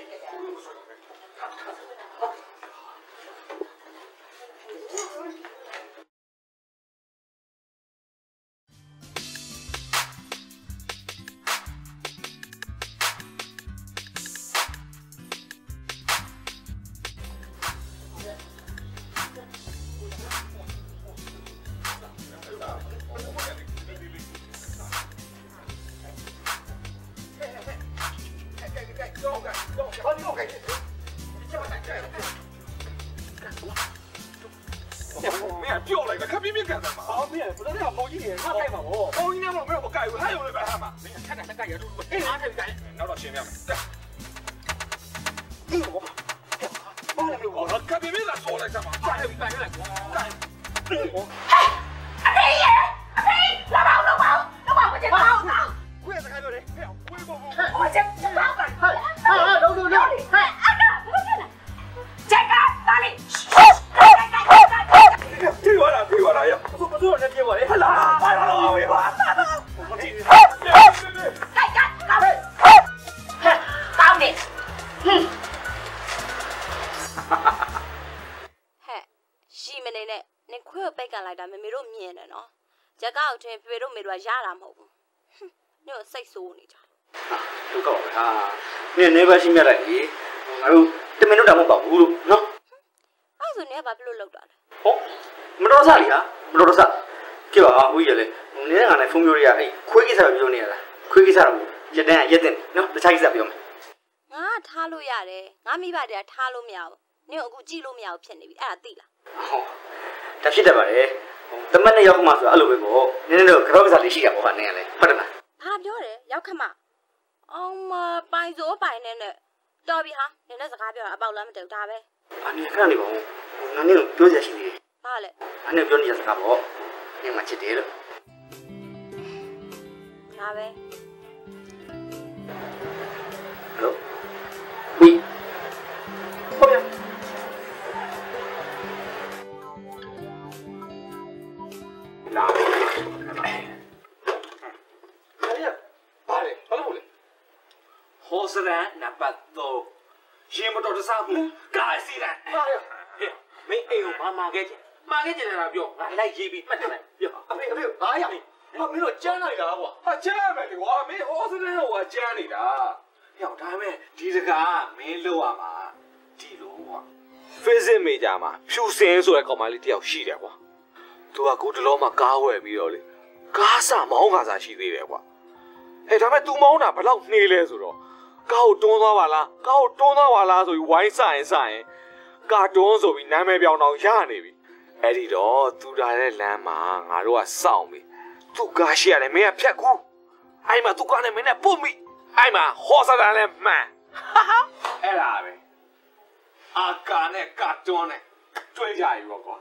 ပြောလိုက်တာခပ်ပြင်းပြင်းကန်တယ်မှာဟောမင်းကဘယ်လိုလဲပုံကြီးနေခါတိုက်မှာဗောပုံကြီးနဲ့မလို့မကိုက်ဘူးဟာရုံလေးပဲဟာမှာမင်းခက်တာတက်ကြရတူတူအေးအားထည့်ကြနောက်တော့ရှင်းပြမယ်ဒီဘောဘာလဲဘောခပ်ပြင်းပြင်းလာဆောလိုက်စမ်းပါတိုက်ပြီးတိုက်လိုက်တိုက်ဘောအဖေရအဖေလာပါဦးလာပါဦးလာပါဦးကျတော့တော့ခွေးစကားပြောတယ်ဟဲ့ခွေးဘောဘောဟောချက်ချက်ပါဟဲ့ဟာလုံးလုံးလုံးဟဲ့အကာဘာဖြစ်လဲချက်ကတာလီပြေးလာပြေးလာရဘယ်လိုလဲပြေးလာလေဟလာဘာလို့လဲဘာဟဲ့ကကောင်းကောင်းနေဟင်းဟဲ့ရှီမနေနဲ့နင်ခွေးကိုပိတ်ကန်လိုက်တာမေမေတို့မြင်တယ်နော်ဂျက်ကောက်ထင်ဖေဖေတို့မေတို့ကရတာမဟုတ်ဘူးညို့စိတ်ဆိုးနေကြဟုတ်ကောဟာနင်နေပါရှိမြတ်လိုက်လေငါတို့တမင်တို့တောင်မပေါ့ဘူးလို့နော်အဲ့ဆိုနေကဘာဖြစ်လို့လောက်တာလဲဟုတ်မတော်စားလေဟာမတော်စားပြောပါဦးရလေနင်းကလည်းဖုန်းပြောရအဲ့ခွေးကိစ္စပြောနေရလားခွေးကိစ္စတော့ရက်တန်းရက်တင်နော်တခြားကိစ္စပြောမယ်ငါထားလို့ရတယ်ငါမိဘတွေကထားလို့မရဘူးနင်အခုကြည့်လို့မရဘူးဖြစ်နေပြီအဲ့ဒါသိလားဟုတ်တဖြစ်တတ်ပါလေတမက်နဲ့ရောက်မှဆိုအဲ့လိုပဲပေါ့နင်းတို့ကြောက်ကိစ္စလေးရှိတာပေါ့ဟာနင်းကလည်းဟုတ်တယ်လားဘာပြောတယ်ရောက်ခမအောင်မပိုင်စိုးပိုင်နဲ့နဲ့တော်ပြီဟာနင်နဲ့စကားပြောတာအပေါက်လည်းမတည်ဘူးဒါပဲဘာနေခဏနေပါဦးငါနင်းကိုပြောစရာရှိသေးတယ်ဘာလဲငါနင်းပြောနေရစကားပေါ့နင်းမချစ်တယ်လို့ဒါပဲဟယ်လိုဝီဟုတ်ပြီလာဘာလဲဘာလို့လဲဟောစရန်နံပါတ်သုံးရင်မတော်တဆမှုကာစီရန်ဘာလဲဟဲ့မင်းအိမ်ကိုဘာမှခဲ့ချင်မှာခဲ့ချင်တယ်လားပြောငါလိုက်ရေးပြီးမှတ်တယ်လိုက်ပြောအဖေအဖေဘာရဟာမင်းတို့ကြမ်းလိုက်တာကွာဟာကြမ်းရမယ်ကွာမင်းဟောစတဲ့ဟိုကကြမ်းနေတာဟဲ့ဒါမဲ့ဒီတကားမင်းလောက်ရမှာဒီလိုကွာ physics major မှာဖြူစင်းဆိုတဲ့ကောင်မလေးတယောက်ရှိတယ်ကွာသူကကိုတလုံးမှာကားဝယ်ပြီးတော့လေကားစမောင်းကားစားရှိသေးတယ်ကွာဟဲ့ဒါမဲ့ तू မောင်းတာဘယ်လောက်နှေးလဲဆိုတော့ကားကိုတွန်းသွားပါလားကားကိုတွန်းသွားပါလားဆိုပြီးဝိုင်းဆိုင်ဆိုင်ကာတွန်းဆိုပြီးနာမည်ပြောင်းတော့ရနေပြီအဲ့ဒီတော့သူတာတဲ့လမ်းမှာငါတို့ကစောင့်ပြီသူကားရှိရတယ်မင်းကဖြတ်ကူအဲ့မှာသူကားနဲ့မင်းနဲ့ပုတ်မိအဲ့မှာဟောစတာနဲ့မှန်အဲ့ဒါပဲအာကာနဲ့ကာတွန်းနဲ့တွဲကြပြီပေါ့ကွာ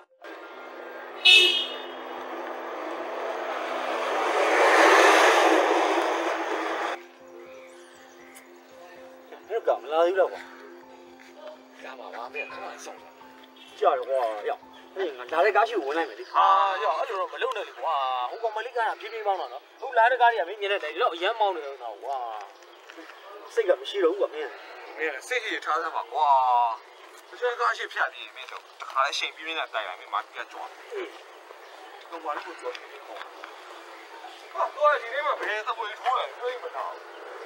အဲ့ကောင်မလာသေးတော့ကွာကားပါပါမင်းခဏဆောင်ကြာတော့ကွာရောက်ဟေးငါဒါလည်းကားရှိကိုဝင်လိုက်မယ်လေဟာရောက်အဲ့လိုတော့မလုပ်နဲ့လေကွာဟိုကောင်မလေးကားကဖြည်းဖြည်းမောင်းတော့နော်ဟိုလားတကားတွေကမင်းမြင်တဲ့တိုင်တော့အရန်မောင်းနေတော့ကွာစိတ်ကမရှိတော့ဘူးကွာမင်းမင်းစိတ်ကြီးထားစမ်းပါကွာတချို့ကားရှိဖြတ်ပြီးမင်းတို့တခါလေးချိန်ပြင်းပြင်းနဲ့တိုက်လိုက်မင်းမပြတ်ကြွားအေးကောင်မလေးကိုကြွားနေတယ်ဟောဟာတော့ဒီနေ့မှဘယ်သဘောထိုးလဲတွေးမလား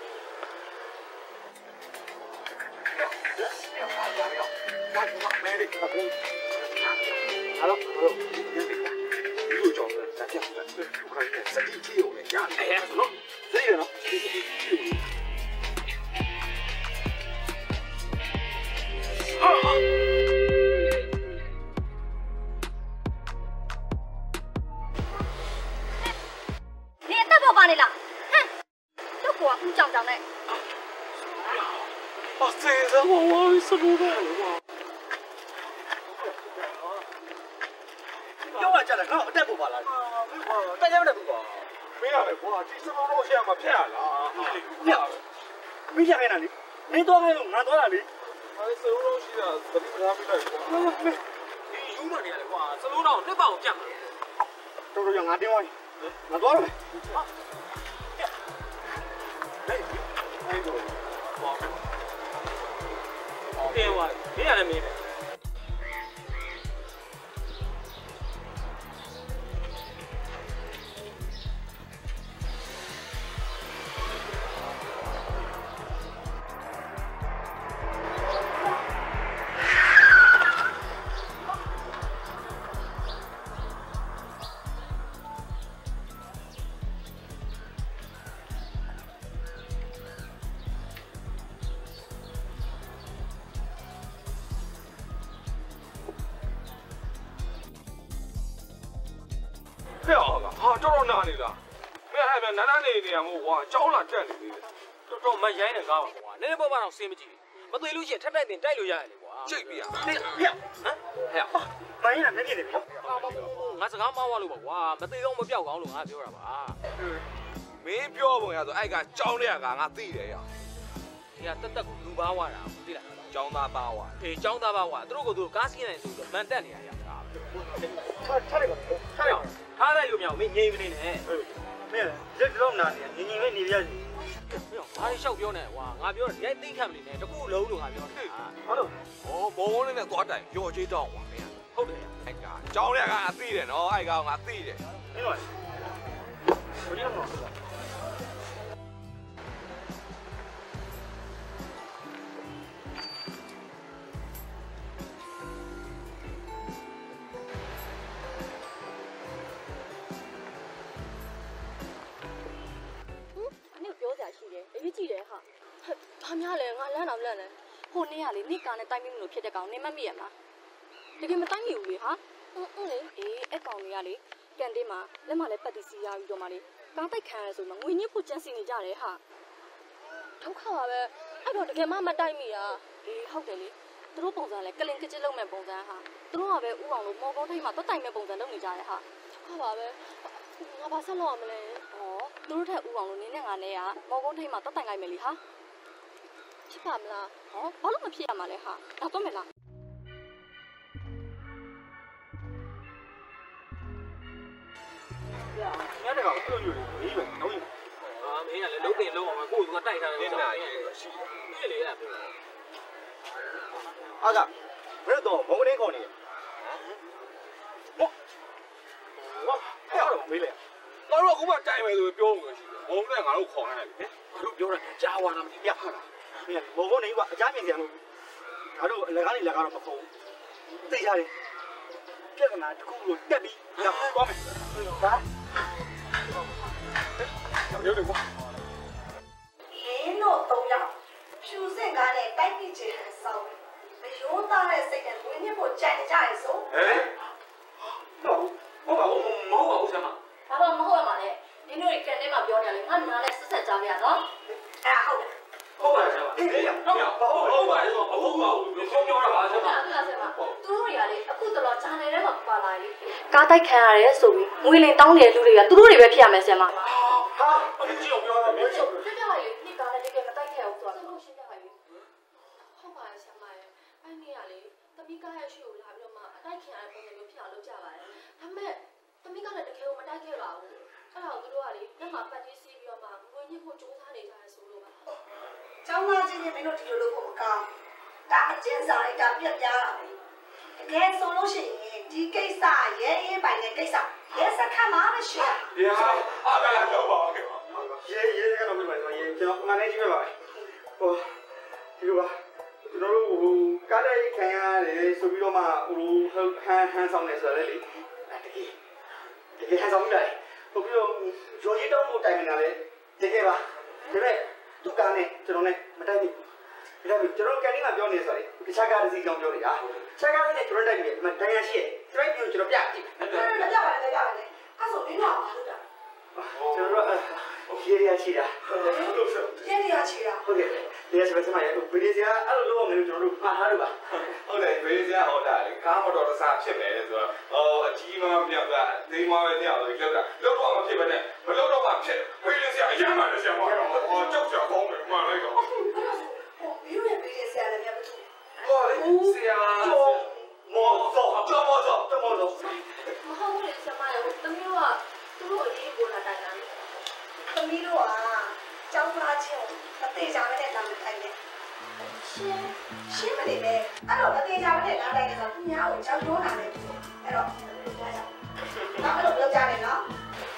Halo, halo. Dulu coba, nanti aku nggak bukan sedikit oleh ya. Eh, no, sedikit no. Ah. 我我什么的我。 要我家的，我带不过了。大家不带不过。 没有嘞，我这什么路线嘛骗了。 骗，没骗在哪里？你多还有俺多哪里？ 俺什么东西啊？这里不还没来过。 你有嘛你来哇？这路上你把我骗了。 都是让俺电话，俺多了呗。哎，哎呦， 哇！电话，没人没的。 不要了，啊，找到哪里了？没还没，哪哪里的呀？我找了这里的。 都找没人的搞哇！你那爸爸让谁没去？没对路线，他那点带路下来的哇！ 这边啊， 你骗，啊？骗，万一那没的骗。 我是俺妈话路吧哇！没对我没表讲路，俺表了吧？ 没表问呀，就爱个找两个俺对的呀。 呀，得得路八话啦，对了。 找哪八话？ 诶，找哪八话？都个都干些人做的，蛮得厉害呀！ 他他那个，他那个， 他那有没有没年份的呢？ 没有，这知道哪里？你你们你别。 没有，俺小表呢，哇，俺表你还对看不的呢，这股老路俺表。 好了， 哦，冇呢，多大？要这张话没呀？ 好的呀， 哎个，找两个俺对的哦，哎个俺对的。 你说，我这样子。 အရေးကြီးတယ်ဟာဘာများလဲငါလမ်းတော့လန့်လဲဟိုနေ့ကလေနေ့ကနဲ့တိုင်းမိမလို့ဖြစ်တဲ့ကောင်နေမမိရမလားတကယ်မတိုင်းမိဘူးလေဟာအင်းအင်းလေအေးအဲ့ကောင်တွေကလေကန်တင်းမှာလက်မလဲပတ်တီစီရပြီးတော့မှလေကားတိုက်ခံရဆိုမှငွေညစ်ဖို့ကြံစီနေကြတယ်ဟာဒုက္ခပါပဲအဲ့တော့တကယ်မှမတိုင်းမိတာအေးဟုတ်တယ်လေသူတို့ပုံစံလဲကလင်ကကြစ်လုံးမဲ့ပုံစံဟာသူတို့ကပဲဥအောင်လို့မော်ကုန်းထိပ်မှာတွတ်တိုင်မဲ့ပုံစံလုပ်နေကြတယ်ဟာဒုက္ခပါပဲငါဘာဆက်လုပ်ရမလဲဩသူတို့ထက်ဥအောင်လို့နင်းနဲ့ငါနဲ့ကမော်ကုန်းထိပ်မှာတွတ်တိုင်လိုက်မယ်လေဟာဖြစ်ပါမလားဟောဘာလို့မဖြစ်ရမှာလဲဟာတော့တော့မယ်လားညနေကောင်သူ့ယူနေပြီတော့ယူအာမင်းကလည်းလုံးတင်လုံးအောင်ကိုယ်ကတိုက်ထားတယ်လို့ဆိုတာရှိတယ်လေအဲ့ဒါအားကဘယ်တော့ဘုံလေးခေါ်နေဟောဝါဟဲ့တော့မေးလေငါတို့ကခုမှတိုင်မယ်ဆိုပြောလို့ရှိတယ်ဘုံနဲ့ငါတို့ခေါ်နေတယ်ငါတို့ပြောတာကြားဝါတာမသိပြဖတ်တာမင်းဘုံကနေကွာအကြမ်းမြင်ကြလို့ငါတို့လက်ကားလေးလက်ကားတော့မခေါ်ဘူးသိရတယ်ပြဿနာတစ်ခုလို့တက်ပြီးတော့သွားမယ်ဟာရုပ်တွေကွာလင်းတို့သုံးယောက်ဖြူစင်ကားနဲ့တိုက်ပြီးချင်တဲ့ဆောင်းအယိုးသားတဲ့စိတ်နဲ့ဝင်ညစ်ဖို့ကြံကြရဲဆိုဟဲ့ဟုတ်ဟုတ်ပါဘူးမဟုတ်ပါဘူးဆရာမဘာလို့မဟုတ်ရမှာလဲနင်တို့ကန်ထဲမှာပြောနေလေငါနားနဲ့ဆက်ဆက်ကြားပြရနော်အဲ့ဟုတ်တယ်ဟုတ်ပါတယ်ဆရာမဟေးဟုတ်ဟုတ်ပါတယ်ဆိုဟုတ်ပါဘူးပြောပြောတာပါဆရာမဟုတ်လားဆရာမသူတို့တွေကလေအခုတော်ဂျာနယ်ထဲမှာပါလာလေကားတိုက်ခံရတယ်ဆိုပြီးငွေလင်တောင်းနေတဲ့လူတွေကသူတို့တွေပဲဖြစ်ရမယ်ဆရာမဟာအကြီးအောင်ပြောတာမင်းချုပ်ပြပြပါလေဒီကားနဲ့တကယ်မတိုက်ခဲ့အောင်ဆိုတာသူတို့ရှင်းပြပါလေဟုတ်ပါရဲ့ဆရာမရဲ့အဲ့နေ့ကလေသမီးကားရဲ့ရှိကိုလာပြီးတော့မှအတိုက်ခံရတဲ့ပုံစံမျိုးဖြစ်အောင်လုပ်ကြပါတယ်ဒါပေမဲ့သမီးကလည်းတကယ်ကိုမတိုက်ခဲ့ပါဘူးအဲ့ဒါကိုသူတို့ကလေလက်မှာပတ်ပြီးစီးပြီးတော့မှငွေညစ်ဖို့ကြိုးစားနေကြတယ်ဆိုလို့ပါကျောင်းသားချင်းချင်းမင်းတို့ဒီလိုလုပ်ဖို့မကောင်းဒါအကျင့်စာလိုက်တာပြက်ပြားတာပဲတကယ်ဆိုလို့ရှိရင်ဒီကိစ္စရဲရဲပိုင်တဲ့ကိစ္စရဲစခန်းမှာမရှိဘူး။ဟာအားကလည်းတော့ပါခဲ့ပါ။ရဲရဲကတော့မပြောရဲကျွန်တော်ငါနဲ့ကြည့်ပြပါမယ်။ဟိုဒီလိုပါကျွန်တော်တို့ဟိုကားတိုက်ခံရတယ်ဆိုပြီးတော့မှဟိုဟန်ဟန်ဆောင်နေဆိုရလေတကယ်တကယ်ဟန်ဆောင်နေတယ်ဟိုပြီးတော့ဂျော်ဂျီတောင်းကိုတိုင်နေတာလေတကယ်ပါဒါပေမဲ့သူကလည်းကျွန်တော်နဲ့မတိုင်ဘူးဒါပေမဲ့ကျွန်တော်ကန်တင်းကပြောနေဆိုရင်တခြားကားတစ်စီးကြောင်းပြောနေတာတခြားကားနဲ့ကျွန်တော်တိုက်ပြီးဒီမှာဒဏ်ရာရှိရဲ့စရိုက်မျိုးကျွန်တော်ပြကြည့်မပြပါနဲ့မပြပါနဲ့အဲ့ဆိုမင်းတို့ကဘာလုပ်တာကျွန်တော်တို့ရေရရှိတာရေရရှိတာဟုတ်ကဲ့လေစပစမရဘယ်လိုစရာအဲ့လိုလုပ်အောင်လို့ကျွန်တော်တို့မှားထားလို့ပါဟုတ်တယ်ဘယ်စရာဟောတာလေကားမတော်တဆဖြစ်မယ်ဆိုတော့ဟိုအကြီးမမြောက်ကဒီမပဲမြောက်လို့လောက်တာလောက်တော့မဖြစ်ဘဲနဲ့မလောက်တော့မှဖြစ်ဘယ်စရာအရင်မှလည်းဆရာမဟောကြောက်ကြောက်ကောင်းတယ်မှန်လိုက်တော့ဟိုယူရဘယ်စရာလဲမြတ်ဘူးဟောလေဆရာမောတော့တော့မောတော့တော့မောတော့မဟုတ်ဘူးလေဆရာမရေတမီးကသူတို့အရေးကိုလာတိုင်တာသမီးတို့ကကျောင်းသားချင်းအသေးချာနဲ့လာတိုင်တယ်ရှင်ရှင်မနေနဲ့အဲ့တော့အသေးချာနဲ့လာတိုင်တယ်ဆိုသူများကိုကြောက်တိုးတာနဲ့အဲ့တော့ဒါကြောင့်နောက်အဲ့လိုလုပ်ကြတယ်နော်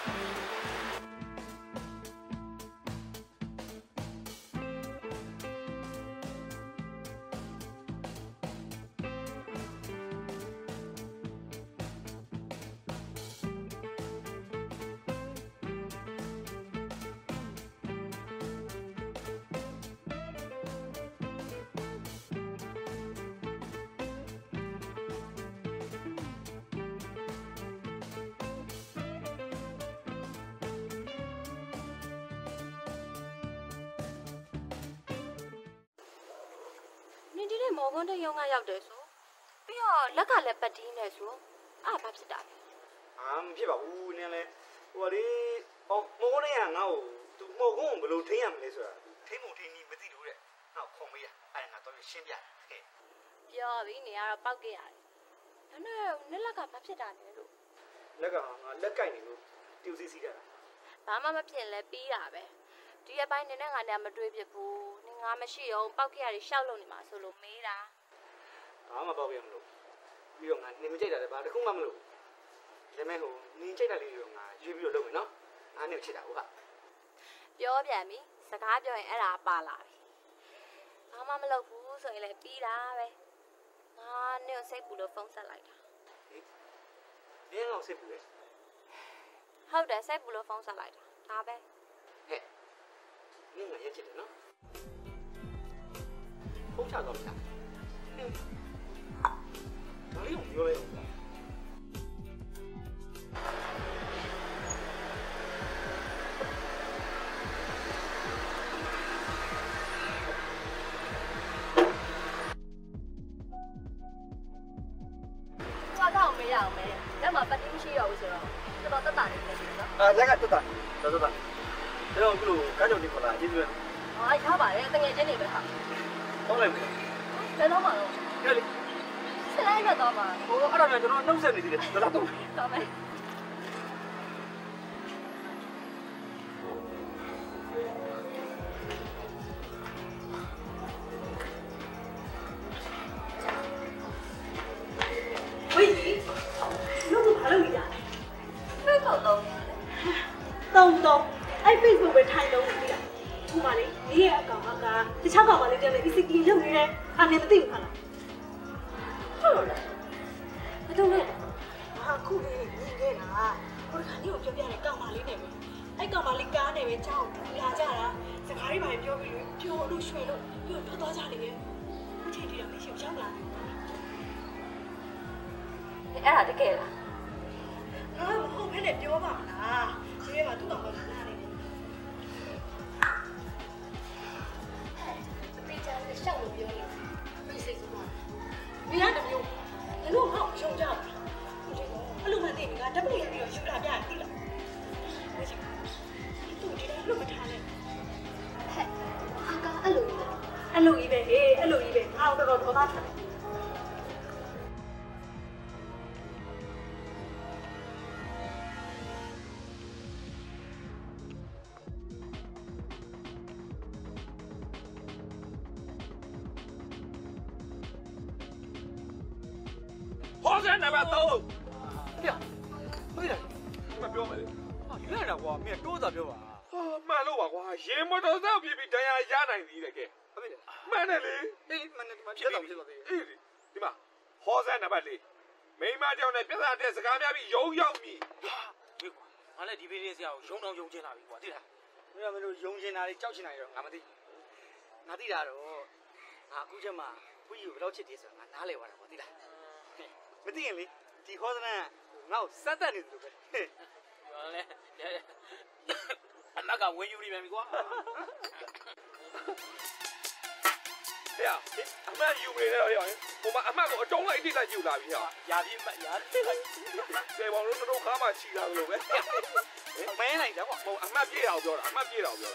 မော်ကွန်းတဲ့ရုံကရောက်တယ်ဆိုပြီးတော့လက်ကလည်းပတ်တီးနေဆိုအာဘာဖြစ်တာလဲအာမဖြစ်ပါဘူးနင်းလဲဟိုလေဟောမော်ကွန်းကငါ့ကိုသူမော်ကွန်းကိုဘယ်လိုထိန်းရမလဲဆိုတာထိန်းမှုထိန်းနီးမသိလို့တဲ့နောက်ခုံမေးရအဲ့ငါတော့ရှင်းပြဟဲ့ပြောပြီနေရတော့ပောက်ခဲ့ရတယ်ဒါနဲ့နစ်လက်ကဘာဖြစ်တာလဲလို့လက်ကငါလက်ကိုက်နေလို့တူစီစီတာဘာမှမဖြစ်လဲပြီးတာပဲဒီအပိုင်းနေနဲ့ငါနဲ့မတွေးဖြစ်ဘူးနေငါမရှိအောင်ပောက်ခဲ့ရတယ်ရှောက်လို့နေမှာဆိုလို့မေးတာဘာမှပောက်ခဲ့မလို့ပြီးတော့ငါနေမကြိုက်တာလည်းဘာတစ်ခုမှမလို့ဒါမဲ့ဟိုနင်းကြိုက်တာလေးတွေငါရွေးပြီးတော့လုပ်မယ်နော်အားနေချစ်တာဟုတ်ကပြောပြန်ပြီစကားပြောရင်အဲ့ဒါပါလာပြီဘာမှမလုပ်ဘူးဆိုရင်လည်းပြီးတာပဲငါနေကိုစိတ်ပူလို့ဖုန်းဆက်လိုက်တာနင်းအောင်စိတ်ပူလေဟုတ်တယ်စိတ်ပူလို့ဖုန်းဆက်လိုက်တာဒါပဲဟဲ့နင်းငါရက်ချစ်တယ်နော်ဖုန်းချတော့မလားဒါလေးကိုပြောလိုက်အောင်တော့မရအောင်မဲလက်မှာပတ်တိမရှိရဘူးဆိုတော့တော်တော်တက်တာနေတယ်နော်အာလက်ကတက်တာတော်တော်တာဒါတော့အခုလိုကားကြောင်နေခေါ်လာအရေးကြီးပဲဟာရပါတယ်တငယ်ချင်းတွေပဲဟာဟုတ်လိုက်ပြီဘယ်တော့မှတော့ကြည့်လေဆက်လိုက်တော့မှာဟိုအဲ့ဒါနဲ့ကျွန်တော်နှုတ်ဆက်နေသေးတယ်ဒါတော့တော့မယ်တုံတုံအဲ့ Facebook ပဲထိုင်တော့ပြီလားဟိုမှာလေနေရဲ့အကောင်ကတခြားကောင်မလေးတည်းနဲ့ E C K လုပ်နေတယ်အာနေမသိဘူးဟာလားဟုတ်လားမတုံနဲ့ဟာခုလေးနေခဲ့တာဟိုခါနေကိုပြောပြတဲ့ကောင်မလေးနဲ့ပဲအဲ့ကောင်မလေးကားနဲ့ပဲကြောက်လာကြတာစကားတွေပါပြောပြီးပြောလို့ရွှေလို့ပြီးတော့ထွက်သွားကြလေရဲ့အခုချိန်ထိတော့မရှိရောက်လာတယ်အဲ့ဒါတကယ်လားဟာမဟုတ်ဘဲနဲ့ပြောပါမလားဒီထဲမှာသူ့ကောင်မလာနေတယ်အသေးချာလေးရှောက်လို့ပြောနေပြီစိတ်ဆိုးပါမင်းကတမျိုးဘယ်လိုမှမရှုံးကြဘူးအဲ့လိုမှသိပြီငါဓာတ်ပုံရိုက်ပြီးတော့ယူလာပြရင်သိလားသူ့ဒီလိုလုပ်မထားနဲ့ဟဲ့အာကအဲ့လိုကြီးအဲ့လိုကြီးပဲဟေးအဲ့လိုကြီးပဲငါတော်တော်ဒေါသထွက်တယ်ဟောစံနံပါတ်သုံးဟေ့ဟေ့တယ်မပြောမယ်လေဟာရွရတာကွာမင်းတိုးတာပြောပါဟာမှန်လို့ပါကွာရေမတော်စောက်ပြပြီးတရားရနိုင်သေးတယ်ကဲဟုတ်ပြီမှန်တယ်လေအေးမှန်တယ်ဒီမှာဖြစ်တော့ဖြစ်တော့သေးအေးဒီမှာဟောစံနံပါတ်လေးမိမကြောင့်လည်းပြဿနာတဲ့စကားများပြီးယုံရောက်ပြီဟာဒီကွာငါလည်းဒီဘေးလေးဆရာကိုယုံတော့ယုံချင်လာပြီကွာသိလားမင်းကမင်းတို့ယုံချင်တာတွေကြောက်ချင်တာတွေတော့ငါမသိငါသိတာတော့ငါအခုချက်မှခွေးယူဘယ်တော့ချစ်သေးဆိုတာငါနားလည်သွားတာကွာသိလားမသိရင်လေဒီဟောစနငါ့ကိုစက်တက်နေတယ်လို့ပဲဟောလေလက်ကဝင်ယူနေပြန်ပြီကွာဟဲ့အမှန်ယူနေတယ်ဟဲ့ဟိုမှာအမှန်ကိုအတုံးလိုက်အတိတ်လိုက်ယူလာပြီဟဲ့ရာပြင်းမရာကျေပေါင်းလို့တို့ခါမှချီလာလို့ပဲမဲလိုက်တယ်ကွာဟိုအမှတ်ပြေအောင်ပြောတာအမှတ်ပြေအောင်ပြောတာ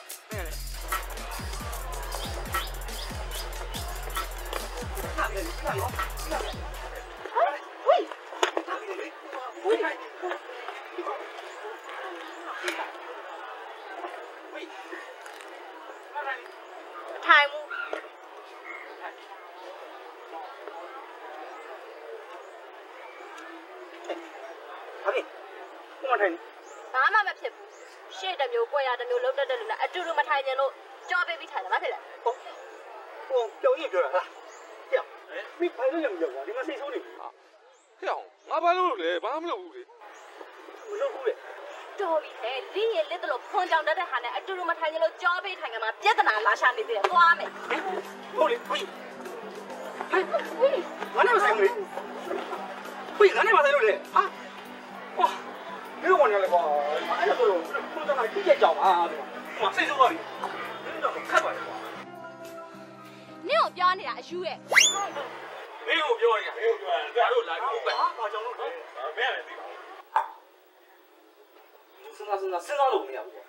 ဟာလေဟာရောဝေးဝေးထိုင်မှုဟာလေဘုမထိုင်ဘာမှမဖြစ်ဘူးရှေ့တစ်မျိုးကိုရတစ်မျိုးလုံးတက်တဲ့လူနဲ့အတူတူမထိုင်ကြလို့ကြောပေးပြီးထိုင်တယ်မဖြစ်လဲဟုတ်ဟိုပြောရင်ပြောတာဟာဟဲ့မိဖိုင်လို့လည်းမပြောပါဒီမှာစိတ်ဆိုးနေပြီဟာဟဲ့ငါဘာလို့လဲဘာမှမလုပ်ဘူးလေမလုပ်ဘူးလေတော်ပြီဟဲ့လင်းရဲ့လက်တလို့ခွန်ကြောင်တတ်တဲ့ဟာနဲ့အတူတူမထိုင်ကြလို့ကြောပေးထိုင်ကြမှာပြဿနာလာရှာနေသေးတယ်သွားမယ်ဟုတ်လေဟိုငါနဲ့မဆိုင်ဘူးဟိုငါနဲ့မဆိုင်လို့လေဟာဝါမင်းဝင်ရလေကွာအဲ့ဒါဆိုတော့ဘုရားကကြည့်ကြကြောင်ပါဒီမှာစိတ်ဆိုးသွားပြီမင်းတော့ခတ်ပါလေကွာနင့်ကိုပြောနေတာအယူရဲ့မင်းကိုပြောနေတာမင်းကိုပြောနေတာတို့လာပြီးပဲဟာကြောင်လို့မင်းရတယ်သိပါစဉ်းစားစဉ်းစားစဉ်းစားလို့မရဘူးကွာ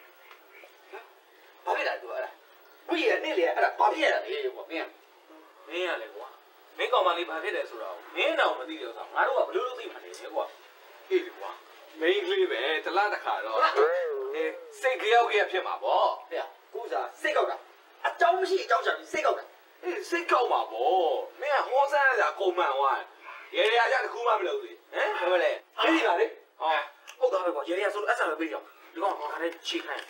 ဘာဖြစ်လဲတူအဲ့ဒါဘုရားနဲ့လေအဲ့ဒါဘာဖြစ်ရတာလဲကွာမင်းမင်းရလေကွာမင်းကောင်မလေးဘာဖြစ်တယ်ဆိုတော့မင်းတော့မသိတယ်ဆိုတော့ငါတို့ကဘယ်လိုလုပ်သိမှာလဲကွာအေးလေကွာမင်းကလေးပဲတလားတစ်ခါတော့အေးစိတ်ကြောက်ရဖြစ်မှာပေါ့ဟဲ့ကိုစားစိတ်ကောက်တာအကြောင်းမရှိအကြောင်းချပြီးစိတ်ကောက်တာအေးစိတ်ကောက်မှာပေါ့မင်းကဟောဆန်းရတာကုန်မှန်သွားရေရရတခုမှမလုပ်သေးဟမ်ဟုတ်လေအေးပါလေဟောဟုတ်သားပဲကွာရေရဆိုလို့အဆန်ပဲပြေးကြောင်ဒီကောင်ငါလည်းချိခိုင်း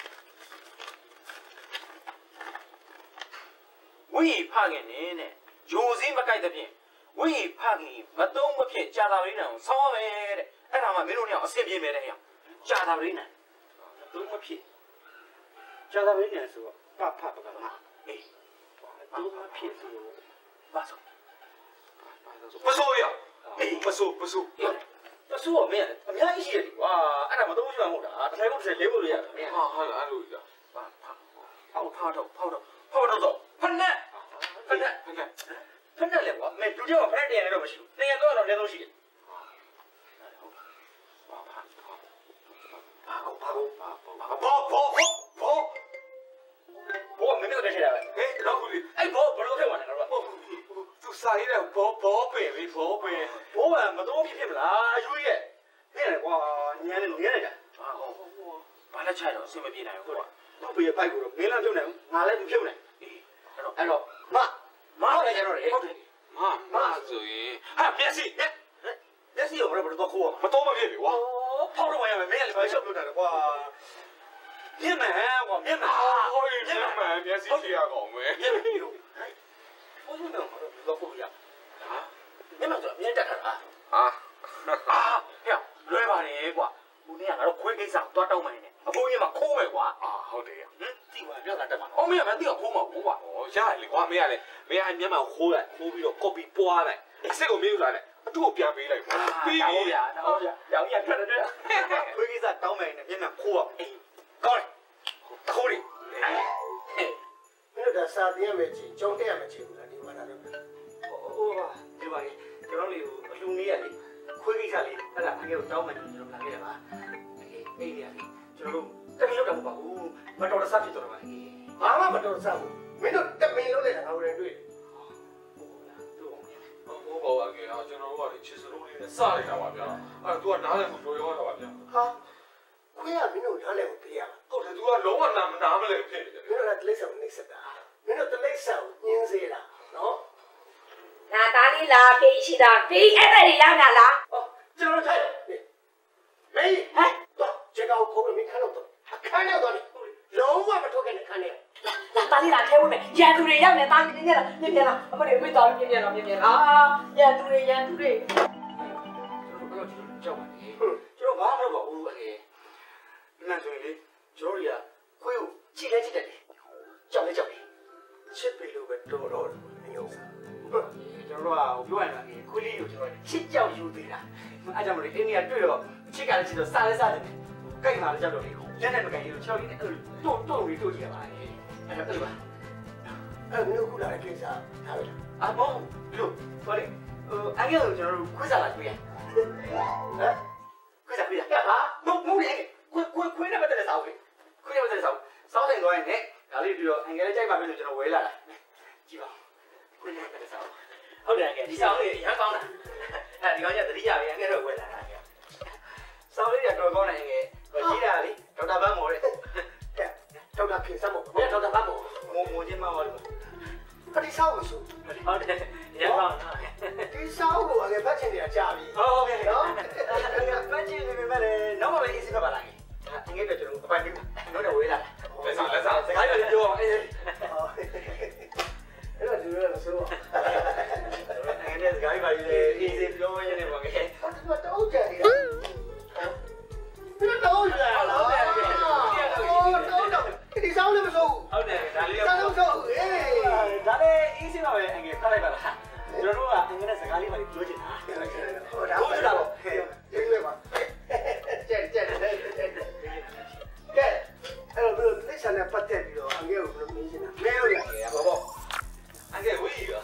ဝိဖခင်နဲ့နဲ့ယိုစည်းမကြိုက်တဲ့ဖြင့်ဝိဖခင်မတုံးမဖြစ်ကြာတာလေးနံကိုဆောင်းရမယ်တဲ့အဲ့ဒါမှမင်းတို့เนี่ยအဆင်ပြေမယ်တဲ့ဟဲ့ကြာတာလေးနံမတုံးမဖြစ်ကြာတာလေးနံဆိုတော့ပဖပကမှာအေးမတုံးမဖြစ်ဆိုတော့ဘာဆိုပစိုးရအေးပစိုးပစိုးပစိုးကမင်းအများကြီးရှိတယ်ကွာအဲ့ဒါမတုံးရှိမှမဟုတ်တာတခါကုန်တစ်လေးဖို့လို့ရတယ်မင်းဟာဟာအဲ့လိုကြာပါဖောက်ဖောက်တော့ဖောက်တော့ဖောက်တော့ဖက်နဲ့ဖက်နဲ့ဖက်နဲ့ဖက်နဲ့လေကွာမင်းဒုတိယကဖက်တယ်လည်းတော့မရှိဘူးနေရာတော့တော့လည်းတော့ရှိတယ်ဘာဘာဘာဘာဘာဘာဘာဘာဘာဘောမင်းတို့တည်းရှိတာပဲဟဲ့တော့ဘူးလေအဲ့ဘောဘယ်လိုဖြစ်သွားလဲတော့သူစာရတဲ့ဘောဘောပင်လေဘောပင်ဘောကမတော်ဖြစ်ဖြစ်မလားအယူရဲ့ဟဲ့ကွာညံနေနေလိုက်တာဟာဟောဘာလဲချိုက်တော့အဆင်မပြေနိုင်ဘူးကွာတော့ဘေးပိုက်ကိုတော့မင်းလည်းပြုတ်နိုင်ဘူးငါလည်းမပြုတ်နိုင်အေးအဲ့တော့အဲ့တော့မမဟုတ်လေကျွန်တော်လေဟုတ်တယ်မမဆိုရင်ဟာမျက်စိမျက်စိရောဘယ်လိုတော့ခိုးရမတော်မဖြစ်ပြီကွာဖောက်လို့မရမယ်မင်းလည်းဘာရှောက်လို့တာလဲကွာမြင်မယ်ကွာမြင်မယ်ဟိုမြင်မယ်မျက်စိရှိရကောင်ပဲမြင်မယ်လို့ဟိုမြင်မယ်တော့ခိုးရဟာမြင်မှာဆိုမြင်တတ်တာဟာဟာအာဟဲ့လွဲပါတယ်ကွာဟိုနေ့ကငါတို့ခွေးကိစ္စကိုသွားတောင်းမှနေတယ်အဖိုးကြီးမှာခိုးမယ်ကွာအာဟုတ်တယ်ဟင်ဒီကွာပြောတာတက်မှာအော်မင်းကမသိအောင်ခိုးမှာဘူးကွာဩရတယ်လေကွာမင်းကလည်းမင်းအမျက်မှခိုးလိုက်ခိုးပြီးတော့ copy ပွားလိုက်အစ်ကိုမင်းယူလာတယ်အတူကိုပြန်ပေးလိုက်ပါပြီးပြီဗျာဟုတ်ဗျာရောင်ကြီးထွက်တယ်ခွေးကိစ္စတောင်းမယ်နဲ့မျက်နှာခိုးရအေးကောင်းတယ်ခိုးတယ်မင်းတို့ကစာတင်ရမယ်ချင်းကြောင်းတက်ရမယ်ချင်းဘူးလားဒီမှာတော့ဟိုဒီပါလေကျွန်တော်လေးကိုအလူနေရလေခွေးကိစ္စလေးအဲ့ဒါအငယ်ကိုတောင်းမယ်ကျွန်တော်လာခဲ့တယ်ပါအေးအေးနေရလေကျွန်တော်တို့တမီးလောက်တော့မပါဘူးမတော်တဆဖြစ်တော့ပါလေဘာမှမတော်တဆဘူးမင်းတို့တမင်လို့လည်းငါတို့လည်းတွေ့တယ်ဟိုဘောကကျွန်တော်တို့ကချစ်စလို့လေးနဲ့စလိုက်တာပါဗျာအဲ့ဒါ तू ကနားလည်းမပြောရတာပါဗျာဟာခွေးကမင်းတို့နားလည်းမပြရဟုတ်တယ် तू ကလုံးဝနားမနားမလဲဖြစ်နေတယ်မင်းတို့ကတလိမ့်ဆောင်နေစတာမင်းတို့တလိမ့်ဆောင်ညင်းစေးတာနော်နာသားလေးလားဖေးရှိတာဖေးအဲ့ဒါတွေရောက်လာလားဟောကျွန်တော်ထိုင်မေးဟဲ့တော့ကျေကောက်ခိုးလို့မင်းခါတော့အခန်းရောက်တော့လုံးဝမထုတ်ခဲ့တဲ့ခန်းနဲ့လာသားလေးလားထဲဝင်မယ်ရန်သူတွေရောက်နေသားလေးနဲ့လားမြင်မြင်လားအမတွေအမေတော်မြင်မြင်တော့မြင်မြင်လားရန်သူတွေရန်သူတွေကျွန်တော်တို့ကြောက်ပါနေကျွန်တော်ဘာမှမလုပ်ပါဘူးအေးနားဆိုရင်လေကျွန်တော်တို့ကခွေးကိုကြည့်လဲကြည့်တယ်ကြောက်လဲကြောက်တယ်ချစ်ပြီလို့ပဲတော်တော်အယုံကျွန်တော်တို့ကပြောရရင်ခွေးလေးကိုကျွန်တော်ချစ်ကြောက်ယူသေးတာအဲကြောင့်မလို့အိန္ဒိယတွေ့တော့ချစ်ကလည်းချစ်တော့စားလဲစားတယ်ကြိုက်လာလည်းကြောက်တော့လေလက်နဲ့မကန်ရင်ချော်လေးနဲ့အဲ့လိုတော့တော့ပြီးတို့ကြည့်ရပါလေအဲ့ဒါအဲ့လိုပါအဲ့မင်းတို့ခုလာတဲ့ကိစ္စထားပဲလားအမောဘလို့ဟိုလေဟိုအငယ်ကိုကျွန်တော်တို့ခွေးစားလာတွေ့ရဟမ်ခွေးစားတွေ့ရဟာမဟုတ်ဘူးလေခွေးခွေးခွေးနဲ့ပတ်သက်တဲ့စာအုပ်လေခွေးနဲ့ပတ်သက်တဲ့စာအုပ်စောင်းနေသွားရင်လည်းဒါလေးပြီးတော့အငယ်လေးကြိုက်ပါပြီလို့ကျွန်တော်ဝယ်လာတာကြည့်ပါခွေးနဲ့ပတ်သက်တဲ့စာအုပ်ဟုတ်တယ်အငယ်ဒီစာအုပ်လေးရမ်းကောင်းတာအဲဒီကောင်ကျသတိရပြီအငယ်တော့ဝယ်လာတာအငယ်စာအုပ်လေးကတော်ကောင်းတယ်အငယ်ကြီးတာလေဒေါက်တာဘတ်မော်တဲ့ဒေါက်တာခင်စမော်ဘယ်ဒေါက်တာဘတ်မော်မိုးမိုးချင်းမမော်လေအဒီဆောက်ဆိုဟုတ်တယ်ရမ်းကောင်းတာဒီဆောက်ကိုအငယ်ဖတ်ချင်တယ်ကြာပြီဟုတ်ကဲ့နော်အငယ်ဖတ်ချင်နေမယ်လေနောက်မှပဲအေးစိဖတ်ပါလားအငယ်ပြကျွန်တော်အပိုင်ပြီးတော့တော့ဝေးလာလက်စားလက်စားစကားပြောပြောအေးအဲ့တော့ဒီလိုဆိုအငယ်နဲ့စကားပြောပြီးအေးစိပြောရနေပါခဲ့တော့တော့ကြတယ်ဘယ်တော့လဲလားဟုတ်တယ်တော့တော့ဒီဆောင်းလည်းမစိုးဟုတ်တယ်ဒါလေးဆောင်းစိုးအေးဒါလေးအေးစင်းပါပဲအငယ်ဖတ်လိုက်ပါလားကျွန်တော်တို့ကအငယ်နဲ့စကားလေးပါပြောချင်တာဟုတ်တာဟုတ်တာပေါ့ကျေးဇူးပါကျက်ကျက်ကဲအဲ့တော့ဘယ်လိုသိချင်တဲ့ပတ်သက်ပြီးတော့အငယ်ကိုဘယ်လိုမင်းချင်တာမဲလို့ရတယ်ဘောဘောအငယ်ဝေးရော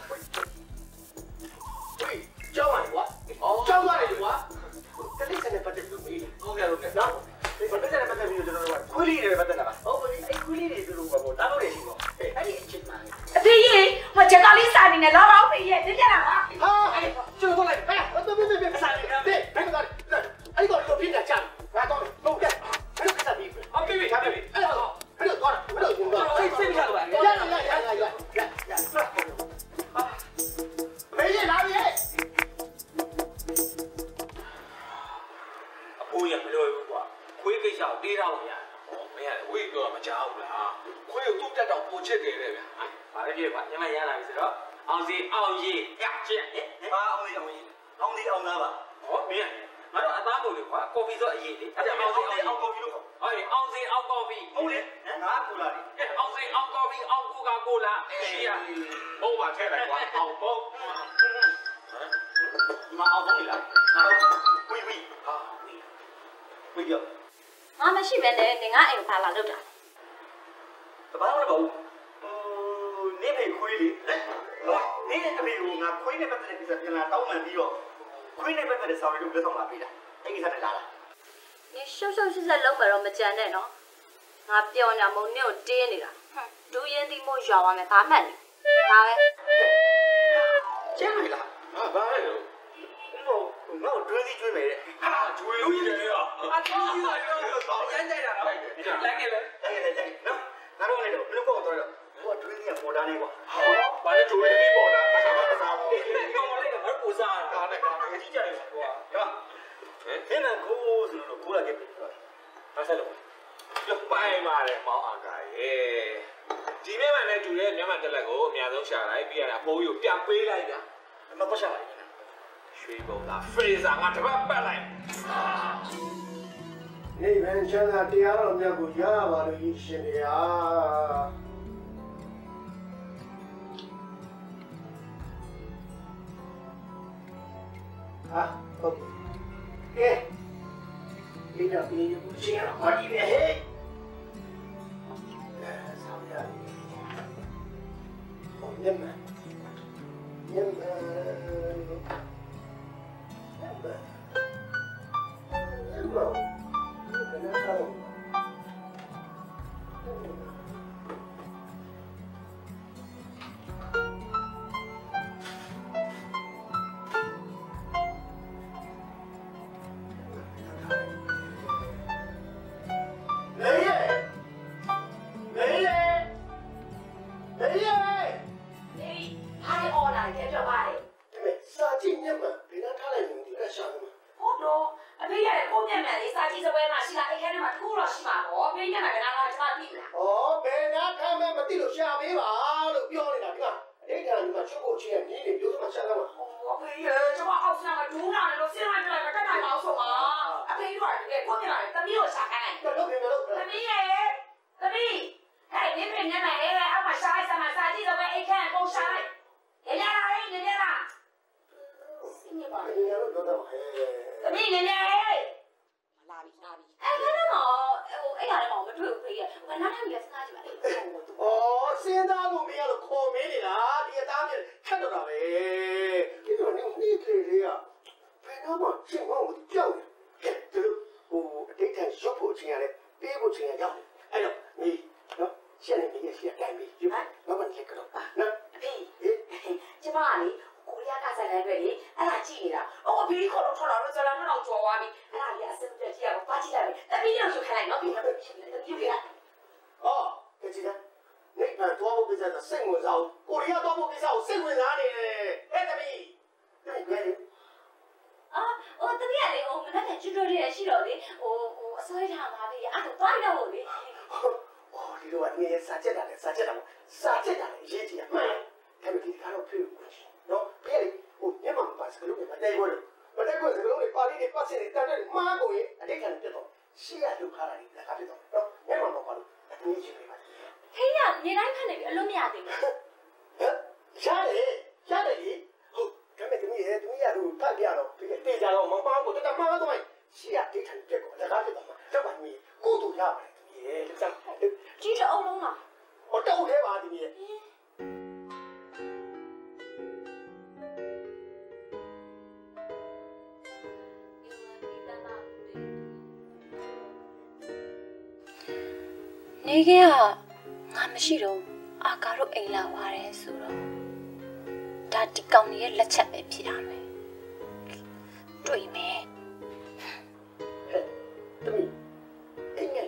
ဝေးကျောင်းပါကွာကျောင်းသွားတယ်ကွာတိကျတဲ့ပတ်သက်ပြီးမေးတယ်ဟုတ်ကဲ့ဟုတ်ကဲ့နော်ဒီပတ်သက်တဲ့ပတ်သက်ပြီးကျွန်တော်တို့ကခွေးလေးတွေပတ်သက်တာပါဟုတ်ပါပြီအဲ့ခွေးလေးတွေတို့ဘာလို့တားလို့ရရှိတော့အဲ့ဒီအချင်းမှအဖေကြီးဟိုချက်ကလေးစာနေနဲ့လာပါဦးဖေကြီးပြပြလာပါဟာအဲ့ကျွန်တော်လိုက်ဟဲ့ဘယ်ဘယ်ဘယ်ဘယ်စာနေတယ်ဘယ်ဘယ်ကတော့အဲ့ဒီကတော့ပြင်းတာကြာငါတော့ဟုတ်ကဲ့အဲ့လိုကစားပြီးဟုတ်ပြီထားပြီအဲ့တော့အဲ့တော့တော့အဲ့တော့ကျွန်တော်စိတ်စိတ်ပြရပါရရရရရရရမေးရလာပြီအိုးရမလို့ဘူးကွာခွေးကိစ္စကိုတေးတော့ရတယ်ဟောမင်းကဝေးပြောမကြောက်ဘူးလားခွေးကိုသူ့တက်တော့ပိုချစ်တယ်လေဗျာဘာလဲပြေကွာညမရလာပြီဆိုတော့အောင်စီအောင်ရီရချစ်ဘာအောင်စီအောင်ရီအောင်စီအောင်သားပါဟောမင်းငါတို့အသားမုံလေကွာကော်ဖီဆိုအရေးလေအဲ့ဒါအောင်စီအောင်ကော်ဖီလို့ခေါ်ဟောအောင်စီအောင်ကော်ဖီဟုတ်လေငါကူလာလေအောင်စီအောင်ကော်ဖီအောင်ကိုကာကိုလာရှိရဘုံပါထဲလိုက်ကွာအောင်ဘုံဒီမှာအောင်ဘုံလေလားငါတို့ဝီဝီဟာဝီပြောငါမရှိပဲနဲ့နေငါအိမ်ဖာလာလောက်တာတဘာလို့လဲဘာလို့ဟိုနေဖေခွေးလေနေအဖေကငါခွေးနဲ့ပတ်သက်တဲ့ကိစ္စပြန်လာတောင်းပန်ပြီးတော့ခွေးနဲ့ပတ်သက်တဲ့စာရီတို့လက်ဆောင်လာပေးတာအဲ့ဒီကိစ္စတက်လာလားနေရှုပ်ရှုပ်ရှစ်ဆက်လုံးမယ်တော့မကြမ်းနဲ့နော်ငါပြောညာမုံနဲ့ကိုတင်းနေတာဒူးရင်ဒီမို့ရွာပါမယ်ဘာမှတ်နေဒါပဲကျင်းပြီလားဟာဘာလဲလို့ငါ့ကိုတွင်းစီကျွေးမယ်တဲ့ဟာကျွေးလို့ရတယ်อ่ะအတူတူရရရမ်းကြိုက်တာနော်လိုက်ခဲ့လေလိုက်ခဲ့လေနော်ငါတို့လည်းတော့ဘယ်လိုပေါ့တော့တော့ဟိုကတွင်းစီကပေါ်တာနေကွာဟာဘာလဲကျွေးပြီးပေါ်တာအစားအစားပေါ့ကောင်မလေးကဘာကိုစားတာနဲ့ကောင်ကြီးကြတယ်ကွာဟဲ့ဟဲ့နန်ကိုဆိုလို့ကိုလာခဲ့ပြီဟာဆက်လို့就拜嘛嘞，毛阿盖耶。这边嘛呢，主要两万得来个，面都下来，别人朋友变回来的， 那不下来呢？ 水包大，非常啊，这么办来。 你们现在第二轮那个哑巴的一些的呀。啊 ，OK， 哎，你那边有钱了，我这边嘿。يما يما يما يما ထွက်ဘူးဖေးဘာနားထားနေလဲစဉ်းစားကြည့်ပါလေဩစဉ်းစားလို့မရလို့ခေါ်မင်းနေတာဒီအသားမြက်ခက်တော့တာပဲဒီလိုနေနေကလေးလေးကဘယ်တော့မှချိန်မောင်းကိုကြောက်နေကဲသူဟိုအတိတ်ထက်ရုပ်ဖို့ချင်းရတယ်ပေးဖို့ချင်းရရောက်အဲ့တော့မီးနော်ရှင်းနေပြီရှင်းတိုင်းပြီဒီမှာတော့မလက်ကတော့နော်အဖေကျမကလေကိုရီးယားကဆိုင်တိုင်းပဲလေအဲ့ဒါကြည့်နေတာဟိုအဖေခေါ်တော့ထွက်လာတော့ဇာတ်လမ်းတော့ကြော်သွားပြီအဲ့ဒါကြီးအစင်ပြကြည့်ရအောင်ပါကြည့်လိုက်တပင်းရောယူခိုင်းလိုက်နော်ဒီမှာပဲဖြစ်နေတယ်ယူပြရအော်ကြည့်နေနေတော့ဘုရားကစိတ်ဝင်စားကိုရီးယားတော့ဘုရားကိုစိတ်ဝင်စားနေတယ်ဟဲ့တပင်းနေကြတယ်အာဟိုတပင်းကလေဟိုမနေ့ကကျွတ်တို့ရဲ့ရှိတော့လေဟိုဟိုအစွဲထားပါလေအဲ့ဒါသွားရတော့လေ哦，你说你也啥简单的，啥简单的，啥简单的，业绩啊，慢，他们给看到屁股过去，喏，别的，我你妈把这个东西把带过来，把带过来这个东西把你的把钱的带这里马过来，你看别动，谁也就看了你，那看别动，喏，你妈不管了，你去没把。 嘿呀，你来看那个路面的。 嗯，下来，下来的，好，咱们东西东西都拍掉了，这个地下了，马马过，这个马过来，谁也得看别过，这看别动嘛，这把你过度下来。耶，这这是欧龙啊！ 我倒开吧，你。 နေကငါမရှိတော့အာကာတို့အိမ်လာသွားတယ်ဆိုတော့ဒါဒီကောင်ကြီးရဲ့လက်ချက်ပဲဖြစ်ရမယ်တွေ့မယ်ဟဲ့တမီးအိမ်ငယ်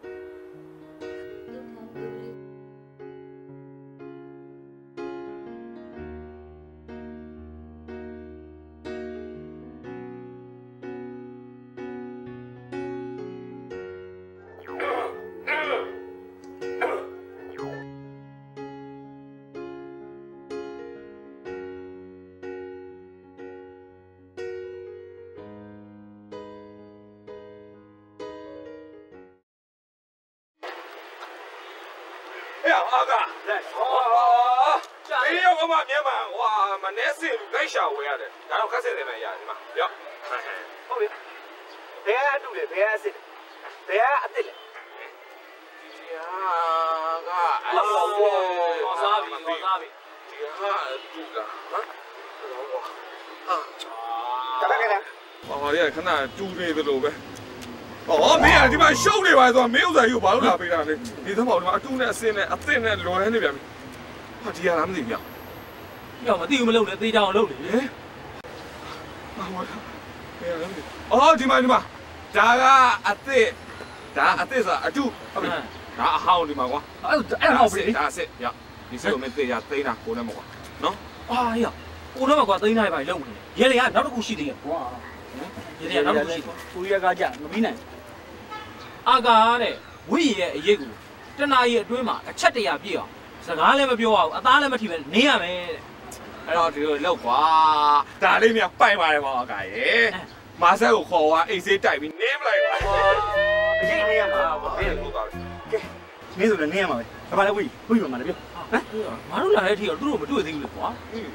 阿哥，哦，没有我嘛面嘛，哇，嘛那是路该下回来的，然后开始在那呀，是嘛，哟， ဟုတ်ပြီဘယ်အတူလဲဘယ်အစစ်ဘယ်အစ်စ်လဲ呀，哥，哎呦， 我傻逼，我傻逼， 呀，这个，啊，哇，啊， 干嘛干嘛？ 爸爸也看那猪这个路呗。哦，没呀，这边小的吧，说没有在有把路那边的，你他妈他妈猪那生呢，啊生呢，乱那边，啊，这样他们这边， 要么地没漏的，地上漏的， 哎，啊我，哎呀，哦，这边这边，这个啊对，这啊对是啊猪，啊不，这好的嘛我， 哎哎好是，这是呀，你是我们对呀对那过来嘛我，喏， 哎呀，过来嘛我对那边漏的，原来啊，那都古稀的，哇，原来那都古稀的， ကိုရီးယားကကြမပြီးနိုင်အာကာတဲ့ဝိရဲ့အရေးကိုတနာရီအတွင်းမှာအချက်တရာပြည့်အောင်စကားလည်းမပြောရဘူးအသားလည်းမထိပဲနေရမယ်တဲ့အဲ့တော့ဒီလိုလောက်ကွာဒါလေးမြပိုက်ပါတယ်ပေါ့အကာရဲ့မာဆက်ကိုခေါ်သွားအိတ်ဆေးတိုက်ပြီးနင်းမလိုက်ပါအရေးနေရမှာပေါ့ဘယ်လိုပါလဲကဲမင်းဆိုလည်းနင်းရမှာပဲဘာလဲဝိဝိပါမှာလေပြောဟမ်ငါတို့လာတဲ့အထိတော့သူတို့မတွေ့သေးဘူးလေကွာ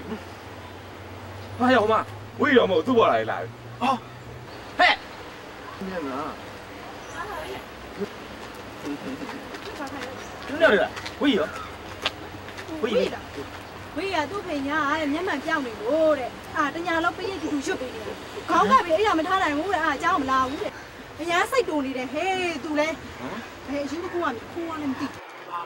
ဟာရောက်မဝိရောမဟုတ်သူ့ပေါ်လာလေလာပြီဟောဟဲ့နင်းလား真的是，会有，会有的。 会呀，都陪伢，哎，伢蛮漂亮的，啊，这伢老毕业就出学的，考个毕业也没他来我啊，教我们拉我的，伢谁多的嘞？嘿，多嘞，嘿，现在苦啊，苦啊，那么低。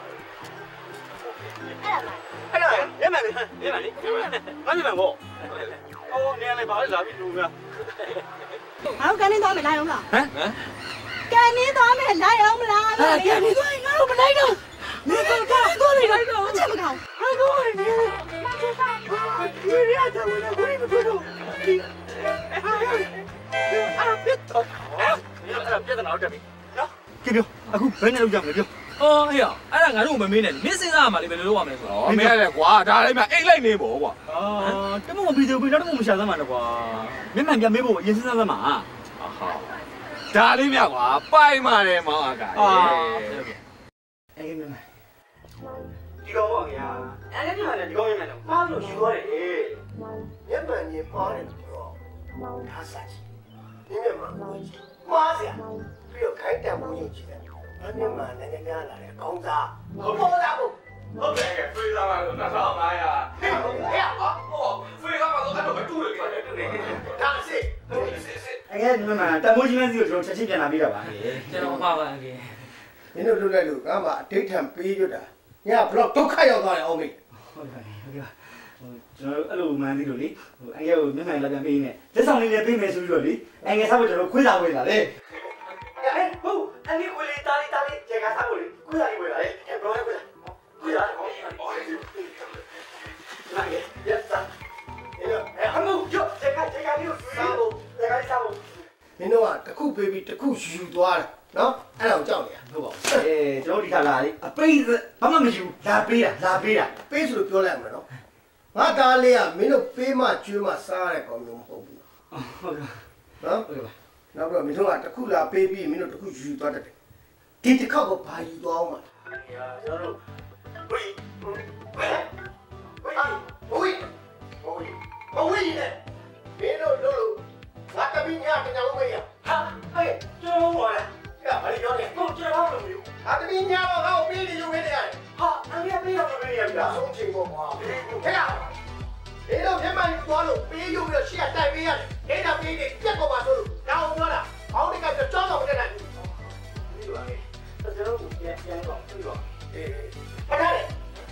哎呀，哎呀，你买没？你买没？俺没买过。哦，你来把这啥米做没？ 啊，我赶紧到没来用了。 嗯嗯。 赶紧到没来用了。 啊，赶紧到，俺都没来着。你赶紧到来着。 我怎么搞？ 俺都没来。你俩在我那回不回头？你，啊啊，别走！啊，别在哪这边。走，给表，阿姑，别那路上没表。 哦，哎呀，哎呀，俺都没没呢，没身上嘛，你别乱话没说。 哦，没来瓜，咱那边哎来没包瓜。 哦，这么我没走，没这都没下山嘛的瓜。没买点没包，也是上山嘛。啊好。ဒါလေးမြကွာပိုက်မာတယ်မောင်အကအာအေးမင်းဒီကောင်ကညာအဲ့ဒီမှာလည်းဒီကောင်ရမယ်တော့ပါလို့ယူသွားတယ်ညပန်ကြီးပါတယ်တော့ဒါစားချင်ဒီမြတ်မှာမားစရာပြီးတော့ခိုင်းတံမှုကြီးကြည့်တယ်အမြင်မှလည်းလည်းများလာတယ်ကောင်းစားဟုတ်လားဟုတ်ဟုတ်တယ်ကဖေးသားမှာတော့နှစ်ထောင်ငါးရာဟဲ့ဟဲ့ဟာဟောဖေးသားမှာတော့အဲ့လိုပဲတူတယ်ကွာဒါစစ်အငယ်ဒီမှာတမိုးကြီးမန်းစီကိုကျွန်တော်ချက်ချင်းပြန်လာပြီးတော့ပါကျွန်တော်ပါပါအငယ်မင်းတို့လွတ်လိုက်လို့ငါမှအတိတ်ထံပေးရတာညဘလောက်ဒုက္ခရောက်သွားတယ်အောင်မေဟုတ်ကဲ့ဟုတ်ကဲ့ဟိုကျွန်တော်အဲ့လိုမှန်းသိလို့လေဟိုအငယ်ကိုမျက်မှန်လာပြန်ပေးနေလက်ဆောင်လေးလည်းပေးမယ်ဆိုပြီးတော့လေအငယ်စားဖို့ကျွန်တော်ခွေးစားဝေးလာလေအေးဟုတ်အငယ်ကိုလေတာလီတာလီကျေကစားဖို့လေခွေးစားဝေးလာလေအဲ့ဘရောခွေးစားခွေးစားဟောလာရဲ့ရက်စားအေးအဲ့အမှုရောကျေကကျေကလေးကိုစားဖို့ကျေကလေးစားဖို့မင်းတို့ကတစ်ခုပေးပြီးတစ်ခုယူသွားတယ်နော်အဲ့ဒါကိုကြောက်နေရဟုတ်ပါဘူးအေးကျွန်တော်ဒီခါလာလေအပိတ်ဘာမှမယူလာပေးတာလာပေးတာပေးဆိုလို့ပြောလိုက်မှာနော်ငါသားလေးကမင်းတို့ပေးမှကျွေးမှစားရတဲ့ကောင်မျိုးမဟုတ်ဘူးဟုတ်ကဲ့နော်ဟုတ်ကဲ့နောက်တော့မင်းတို့ကတစ်ခုလာပေးပြီးမင်းတို့တစ်ခုယူသွားတတ်တယ်ဒီတစ်ခေါက်ကဘာယူသွားအောင်မလဲကျွန်တော်တို့ဝီဝီဝီဝီဝီနဲ့မင်းတို့လို့ငါတပင်းညတညလုံးမေးရဟာဟဲ့ကျွန်တော်ဟောလားကဲဘာလို့ပြောနေဟုတ်ကျွန်တော်လို့မျိုးငါတပင်းညတော့ငါ့ကိုပေးနေယူနေတယ်ဟာအမေပေးရမပေးရဗျာဆုံးချိန်ပေါ့ကွာဟဲ့ဒီတော့မျက်မှန်ယူသွားလို့ပေးယူပြီးတော့ရှေ့ကတိုက်ပေးရတယ်ဒိတ်တာပေးနေပြက်ပေါ်မှာဆိုလို့ဒါအောင်ပြောတာအောင်းဒီကကြောက်တော့မတက်နိုင်ဘူးဒီလိုပါလေကျွန်တော်တို့ပြန်ပြန်တော့ပြီးတော့အေးဖတ်ရတယ်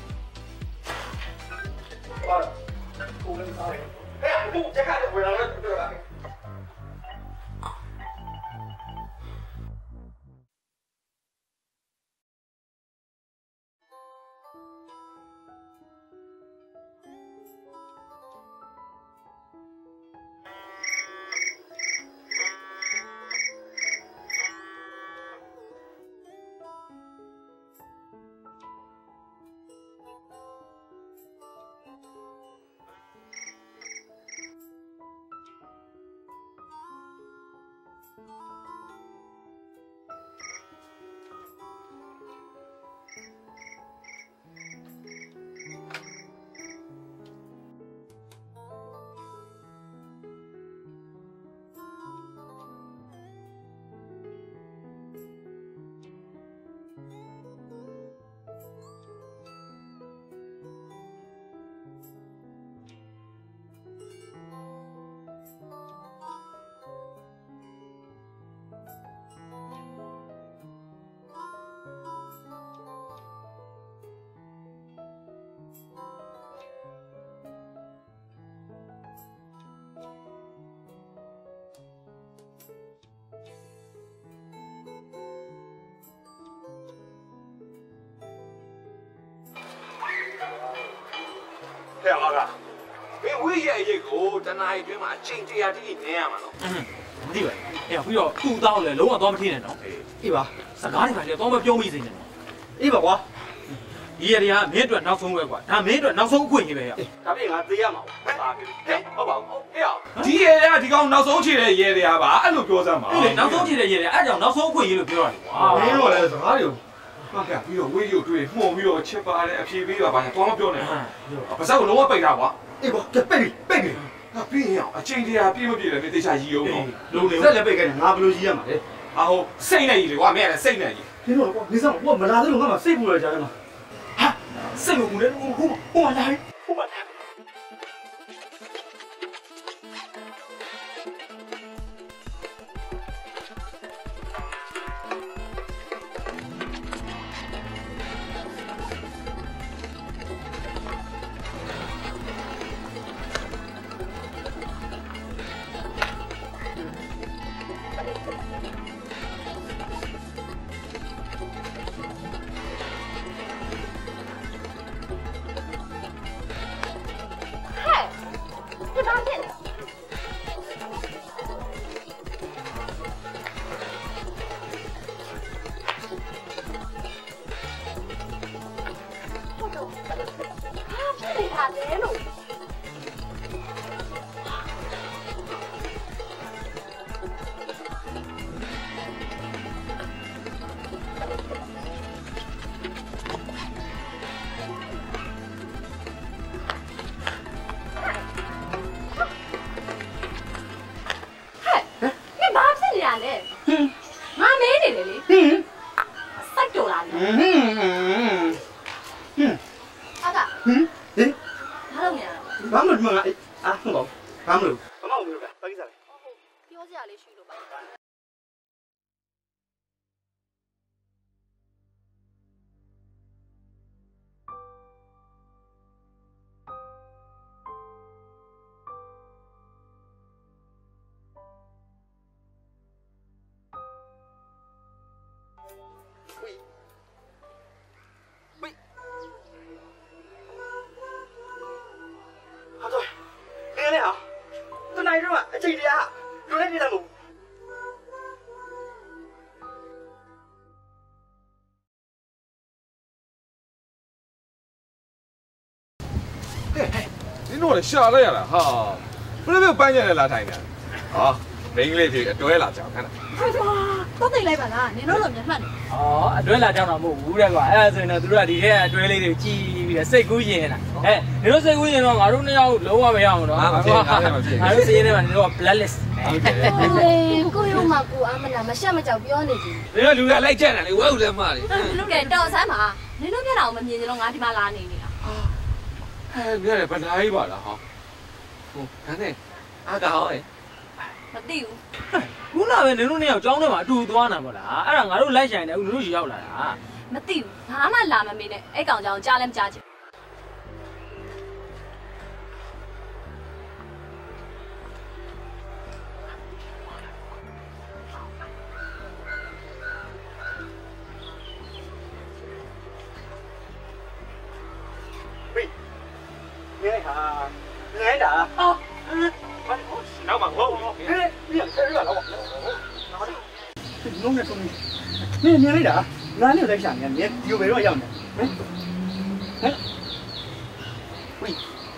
ဘာကိုလည်းစားတယ်ဟဲ့ဘူးချက်ရတယ်ဝယ်လာတော့ပြောတာဟဲ့အားကမင်းဝိရဲ့အရေးကိုတနားရီတွင်းမှာအချိန်တရာတိတိနင်းရမှာနော်မသိပါဘူးအေးပြီးတော့သူ့သားကိုလည်းလုံးဝသွားမထင်းနဲ့နော်အေးပါစကားတွေကလည်းတော့မပြောမိစေနဲ့အေးပါကွာဒီရတွေကမင်းအတွက်နောက်ဆုံးပဲကွာဒါမင်းအတွက်နောက်ဆုံးအခွင့်အရေးပဲရဒါပြင်ငါသေးရမှာပါဟဲ့ဟုတ်ပါဘူးဟဲ့ဒီရဲတွေကဒီကောင်နောက်ဆုံးချေတဲ့ရဲတွေကပါအဲ့လိုပြောစမ်းပါအေးနောက်ဆုံးချေတဲ့ရဲတွေအဲ့ကြောင့်နောက်ဆုံးအခွင့်အရေးလို့ပြောရတယ်ကွာမင်းတို့လည်းစကားတွေဟုတ်ကဲ့ပြီးတော့ဝေးရုပ်တွေ့မှုန်ပြီးတော့ချစ်ပါတယ်အဖြေပေးပါဘာညာတော့မပြောနဲ့ပါစက်ကိုလုံးဝပိတ်တာကွာအေးကွာကြပိတ်ပြီပိတ်ပြီဟာပြီးရင်အချိန်တရာပြည့်မပြည့်လည်းမင်းတေချာရည်အောင်နော်လုံးနေဆက်လည်းပိတ်ခဲ့တယ်ငါဘယ်လိုရည်ရမှာလဲဟာဟိုစိတ်နဲ့ရည်လေကွာမင်းကလည်းစိတ်နဲ့ရည်ဒီလိုကွာနေစမ်းကွာမလာသေးလို့ငါမှစိတ်ပူရကြတယ်မှာဟာစိတ်ကိုပူနေဟိုဟိုဟိုလာဟိုလာငါမဲနေလေလေဟင်းပြောစရာလေးရှိလို့ပါ下来了哈，不是没有搬进来拉台呢？啊，明嘞就对了，讲看了。 哇，都得来吧啦，你老老面饭。 哦，အတွဲလာကြောင်းတော့မဟုတ်ဘူးတဲ့ကွာအဲ့ဒါဆိုရင်တော့သူတို့ကဒီထဲအတွဲလေးတွေကြည့်ပြီးတော့စိတ်ကူးရင်လားအဲဒီလိုစိတ်ကူးရင်တော့ငါတို့နှစ်ယောက်လုံးဝမရအောင်တော့ငါတို့ငါတို့စီးရင်ထဲမှာဒီတော့ blood list ဟုတ်တယ်ကိုရုံမကိုအမနာမရှက်မကြောက်ပြောနေကြည့်ဒီလိုလူကလိုက်ကြတယ်လေဝဲဦးလည်းမလေးလူတွေတော်ဆန်းပါနင်တို့မျက်နှာကိုမမြင်ကြလို့ငါဒီမှာလာနေနေတာအဲမြရတယ်ဗနာကြီးပါလားဟောဟိုဒါနဲ့အားကောင်းရဲ့မသိဘူးခုနကပဲနင်တို့နှစ်ယောက်ကြောင်းထဲမှာအတူသွားနေတာပေါ့လားအဲ့ဒါငါတို့လိုက်ဆိုင်တယ်အခုနင်တို့ရှေ့ရောက်လာတာမသိဘူးဘာမှလာမမေးနဲ့အဲ့ကောင်ကြောင်ကြားလည်းမကြားချင် nghe hả nghe đã ờ nào mà ngô nghe nghe cái là đâu nó đi ngô nghe không nghe nghe đấy đã nói nhiều tài sản nghe nghe tiêu về rồi dòng này đấy ui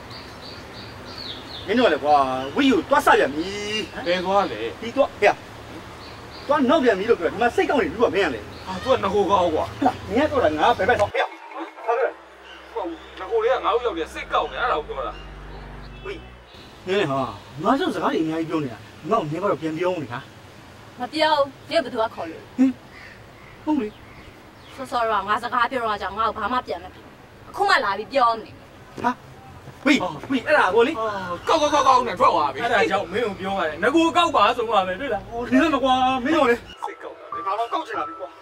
cái nữa là qua ui dụ toát sao vậy mi cái toát đấy đi toát kìa toát nấu vậy mi được rồi mà xây công thì đúng rồi nghe này à toát nó hô cao quá nghe tôi là ngã phải phải thọc kìa 那我俩熬有点谁搞的，老多了。 喂，你好，我这是哪里来标呢？我唔听我就变标你看。 မပြောဒီဘယ်သူကခေါ်လို့ဟင်ဟုတ်လေဆောဆောတော့ငါစကားပြောတော့ကြောင်ငါ့ကိုဘာမှပြန်မပြောအခုမှလာပြီးပြောနေဟာဝေးဝေးအဲ့ဒါကိုလေကောက်ကောက်ကောက်ကောက်နဲ့ထွက်သွားပြီအဲ့ဒါကြောင့်မင်းကိုပြောရတယ်ငကူကောက်ပါဆိုမှပဲတွေ့လားဟိုဒီလိုမကွာမင်းရောလေ谁搞的？ ဒီကောင်တော့ကောက်ချင်တာပြီကွာ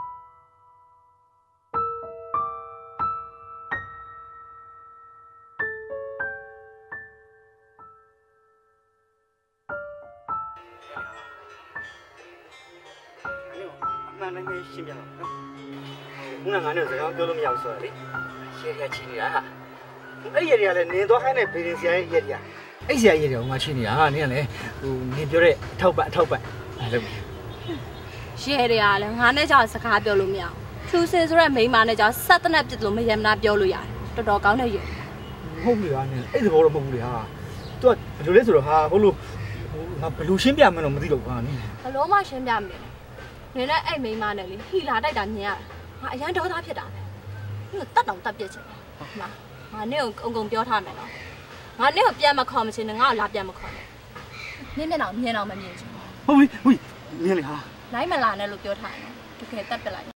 မှန်မှန်ရှင်းပြတော့နော်ခုနကငါနဲ့စကားပြောလို့မရဘူးဆိုတာလေရေရချင်းနေတာဟာအဲ့ရေတွေကလည်းနင်းသွားခိုင်းတဲ့ဘေးရင်ဆရာရဲ့ရေတွေကအဲ့ဆရာရေတွေကငါချင်းနေတာဟာနင်းကလည်းဟိုနင်းပြောတဲ့အထောက်ပတ်အထောက်ပတ်အဲ့လိုရှယ်တွေကလည်းငါနဲ့ကြောင်စကားပြောလို့မရဘူးထူစင်ဆိုတဲ့မိန်းမနဲ့ကြောင်ဆက်တနက်ပြစ်လို့မယမနာပြောလို့ရတယ်တော်တော်ကောင်းတဲ့ရေဟုတ်ပြီလားနင်းအဲ့သဘောတော့မဟုတ်ဘူးလေဟာသူကဘယ်လိုလဲဆိုတော့ဟာဟိုလိုငါဘယ်လိုရှင်းပြမှန်းတော့မသိတော့ဘူးဟာနင်းဘလို့မှရှင်းပြမနေနဲ့နဲ့အဲ့မိန်းမနဲ့လေဟီလာတိုက်တာမြင်ရငါအရန်ဒေါသဖြစ်တာပဲသူတတ်တောင်တတ်ပြစ်ချင်တယ်ဟာငါနဲ့ကိုအုံကုံပြောထားမယ်နော်ငါနဲ့ကိုပြန်မခေါ်မချင်နဲ့ငါ့ကိုလာပြန်မခေါ်နဲ့နင်းမျက်နှာမြင်အောင်မမြင်ချင်ဟုတ်ပြီဟိုနင်းလေဟာလိုက်မလာနဲ့လို့ပြောထားတယ်တကယ်တတ်ပြလိုက်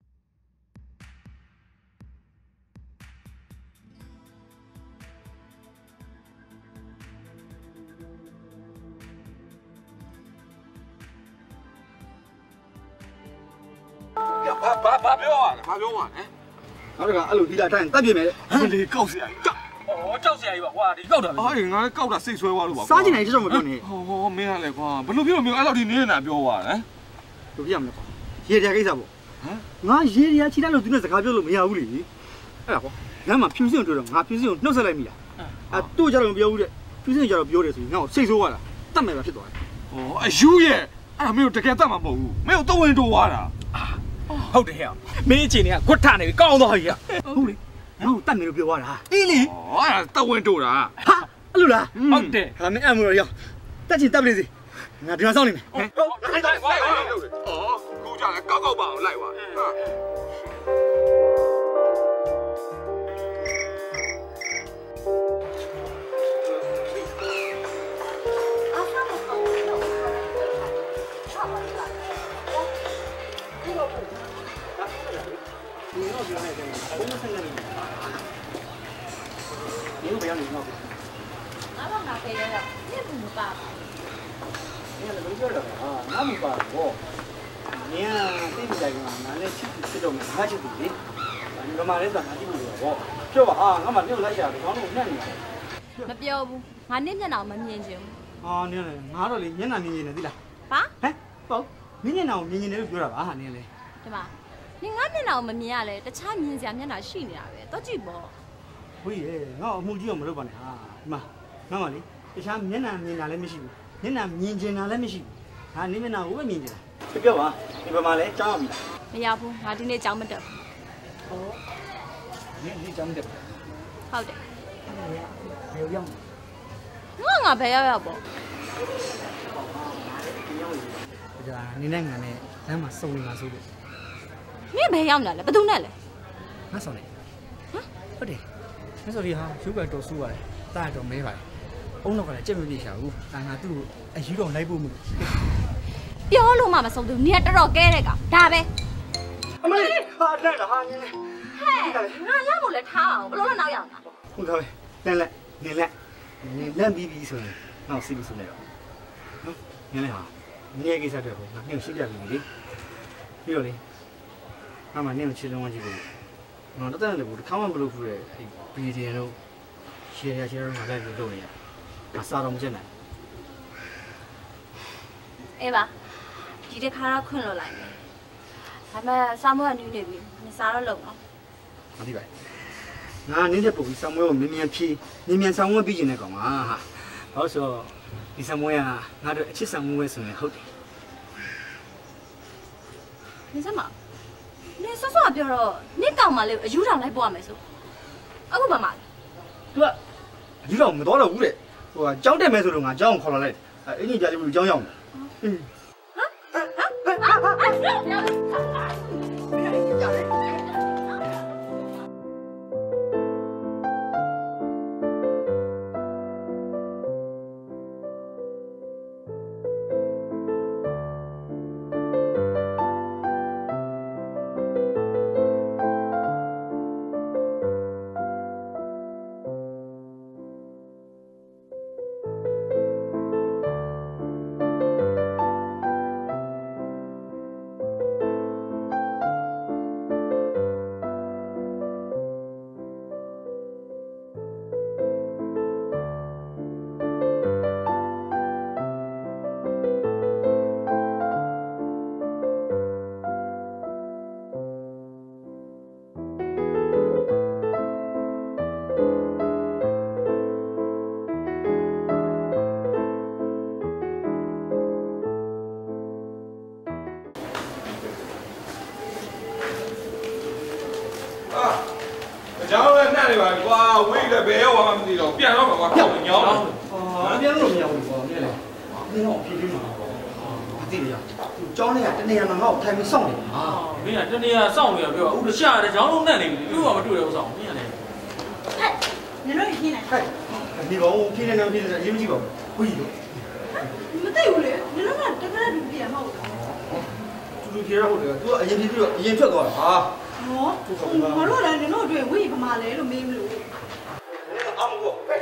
ဘာဘာဘာပြောရလဲဘာပြောရလဲနောက်တစ်ခါအဲ့လိုဒီလာတိုင်းတက်ပြမယ်လေဟမ်လေကောက်စရာကြောက်ဩကြောက်စရာကြီးပါကွာဒီကောက်တာပဲအေးငါကောက်တာစိတ်ဆွဲသွားလို့ပါစားကျင်နေကြတော့မပြောနဲ့ဟောဟောမင်းကလည်းကွာဘလို့ပြောမင်းအဲ့လောက်ဒီနင်းနေတာပြောသွားတယ်ဘယ်ပြရမလဲကွာရေတရားကိစ္စပေါ့ဟမ်ငါရေတရားချီလိုက်လို့သူနဲ့စကားပြောလို့မရဘူးလေအဲ့ဒါကွာငါမှဖြူစင်တို့တော့ငါဖြူစင်ကိုနှုတ်ဆက်လိုက်မိတာအဲသူ့ကြတော့မပြောဘူးတဲ့ဖြူစင်ကြတော့ပြောတယ်ဆိုရင်ငါ့ကိုစိတ်ဆိုးသွားတာတတ်မယ်ပဲဖြစ်သွားတယ်ဟောအယူရဲ့အဲ့မင်းတို့တကယ်တတ်မှာမဟုတ်ဘူးမင်းတို့တော့ဝင်တိုးသွားတာဟုတ်တယ်ဟဲ့မင်းအချင်းတွေကခွတ်ထနေပြီကောင်းသွားပြီကဟုတ်လေငါ့ကိုတတ်မယ်လို့ပြောသွားတာအေးလေဟောအဲ့ဒါတော့ဝင်တိုးတာဟာအဲ့လိုလားဟုတ်တယ်ဟာမင်းအမှုရောတက်ချင်တက်ပလေးစီငါဒီမှာစောင့်နေမယ်ဟဲ့ဟောခိုင်းတိုင်းဝိုင်းဝိုင်းလုပ်တယ်ဟောကူကြတယ်ကောက်ကောက်ပါအောင်လိုက်ပါဟာ你又不要你闹。 ငါတော့ငါဖေးရတော့ညစ်ဘူးမပါဘူး你那不叫了啊？那没办法，你啊，对不对嘛？那你吃吃到没？那吃对的，你干嘛来说那就不对哦？ပြောပါအာငါမှနင့်လိုက်ရှာတယ်ခေါင်းလုံးနဲ့နေတယ်မပြောဘူးငါနင့်မျက်နှာမမြင်ချင်ဘူးအာနင်းလေငါတော့လေမျက်နှာမြင်နေတယ်သိလားဘာဟမ်ပေါ့မင်းမျက်နှာကိုမြင်နေတယ်လို့ပြောတာပါဟာနင်းလေဒီမှာနင်ငါမျက်နှာကိုမမြင်ရလဲတခြားမြင်စရာမျက်နှာရှိနေတာပဲတော့ကြည့်ပေါ့ဝေးရေငါ့အမှုကြီးအောင်မလုပ်ပါနဲ့ဟာဒီမှာငါမှလေတခြားမျက်နှာမြင်တာလည်းမရှိဘူးမျက်နှာမြင်ချင်တာလည်းမရှိဘူးဟာနင်းမျက်နှာကိုပဲမြင်ချင်တာပြောပါဒီဘက်မှာလဲကြောင်းရပြီမရဘူးငါဒီနေ့ကြောင်းမတက်ဘူးဟောနင်းဒီကြောင်းတက်ဟုတ်တယ်ဘယ်ရောက်ငါငါဘယ်ရောက်ရောက်ပေါ့ဒါနင်းနဲ့ငါနဲ့လမ်းမှာစုံနေမှာဆိုလို့နင်ဘယ်ရောက်နေလဲဘယ်သူနဲ့လဲငါဆောင်နေဟုတ်တယ်ငါဆိုဒီဟာရုပ်ကတော်ဆူပါတယ်တားတော်မဲပါတယ်အုံနောက်ကလည်းကြက်မပြေရှာဘူးဒါငါသူ့ကိုအယူတော်လိုက်ဖို့မလို့ပြောလို့မှမဆုံးဘူးနင်ကတော်တော်ကဲတဲ့ကောင်ဒါပဲအမေဟာတက်တာဟာနင်းလေဟဲ့ငါလမ်းမို့လဲထားအောင်ဘလို့တော့နောက်ရောက်တာဟုတ်သားပဲလက်လက်နင်းလက်နင်းလက်ပြီးပြီဆိုရင်နောက်စီးပြီးဆိုလိုက်တော့နော်နင်းလက်ဟာနင်းရဲ့ကိစ္စတွေပေါ့ငါနင်းရှင်းပြပြီလေပြီးတော့လေငါမှနင်းကိုချစ်လုံးဝကြည့်ဖို့ငါတော့တဲ့လေဘူးတစ်ခါမှမလုပ်ဘူးလေအဲ့ဘီဒီယံတို့ရှယ်ရရှယ်ရငါလည်းလုပ်နေရငါစားတော့မချက်နိုင်အေးပါဒီတစ်ခါတော့ခွင့်လွှတ်လိုက်မယ်ဒါပေမဲ့စာမွေးကနူးနေပြီနင်စားတော့လုံနော်မသိပါဘူးငါနင်းတဲ့ပုံပြီးဆောင်းမွေးကိုမြင်မြန်ဖြီးမြင်မြန်ဆောင်းမွေးပြီးကျင်တဲ့ကောင်ပါဟာဟောဆိုဒီဆောင်းမွေးကငါတို့အချစ်ဆောင်းမွေးပဲဆိုရင်ဟုတ်တယ်နင်စမနင်ဆော့ဆော့ပြောတော့နင်ကောင်မလေးအယူထောင်လိုက်ပို့ရမယ်ဆိုအခုဘာမှလဲ तू ကဒီတော့မတော်တော့ဘူးတဲ့ဟိုကကြောက်တယ်မဲဆိုလို့ငါကြောက်အောင်ခေါ်လာလိုက်အင်းကြီးကြားလေးဘူးကြောင်းရောက်နေအင်းကျောင်းလည်းနှံ့နေပါကွာဝိတ်လည်းဘယ်ရောက်မှမသိတော့ပြန်တော့မှာကွာပြောင်းညောင်းဟာပြန်လို့မရဘူးကွာနည်းလေနင်းတော့ဖြည်းဖြည်းမှာပေါ့မသိရသူကြောင်းလေးကတနေရာမှာငါ့ကိုထိုင်ပြီးစောင့်နေဟာမင်းကတနေ့ကစောင့်နေရပြောအခုတခြားတဲ့ကြောင်းလုံးနဲ့နေပြီသူ့ကမတွေ့တဲ့ဥစ္စာမင်းကလည်းဟဲ့နင်တို့ရှင်းနေဟဲ့ဒီကောင်ဖြည်းနေနေဖြည်းနေအရင်မကြည့်ပါဘူးဝီလို့မသိဘူးလေနင်တို့ကတကယ်တူပြရမဟုတ်ဘူးတူတူဖြည်းရဟုတ်တယ်သူကအရင်ဖြည်းပြီးတော့အရင်ထွက်သွားတာဟာဟောငါတို့လည်းနင်တို့အတွက်ဝိပမာလဲလို့မေးမလို့အမကောဟဲ့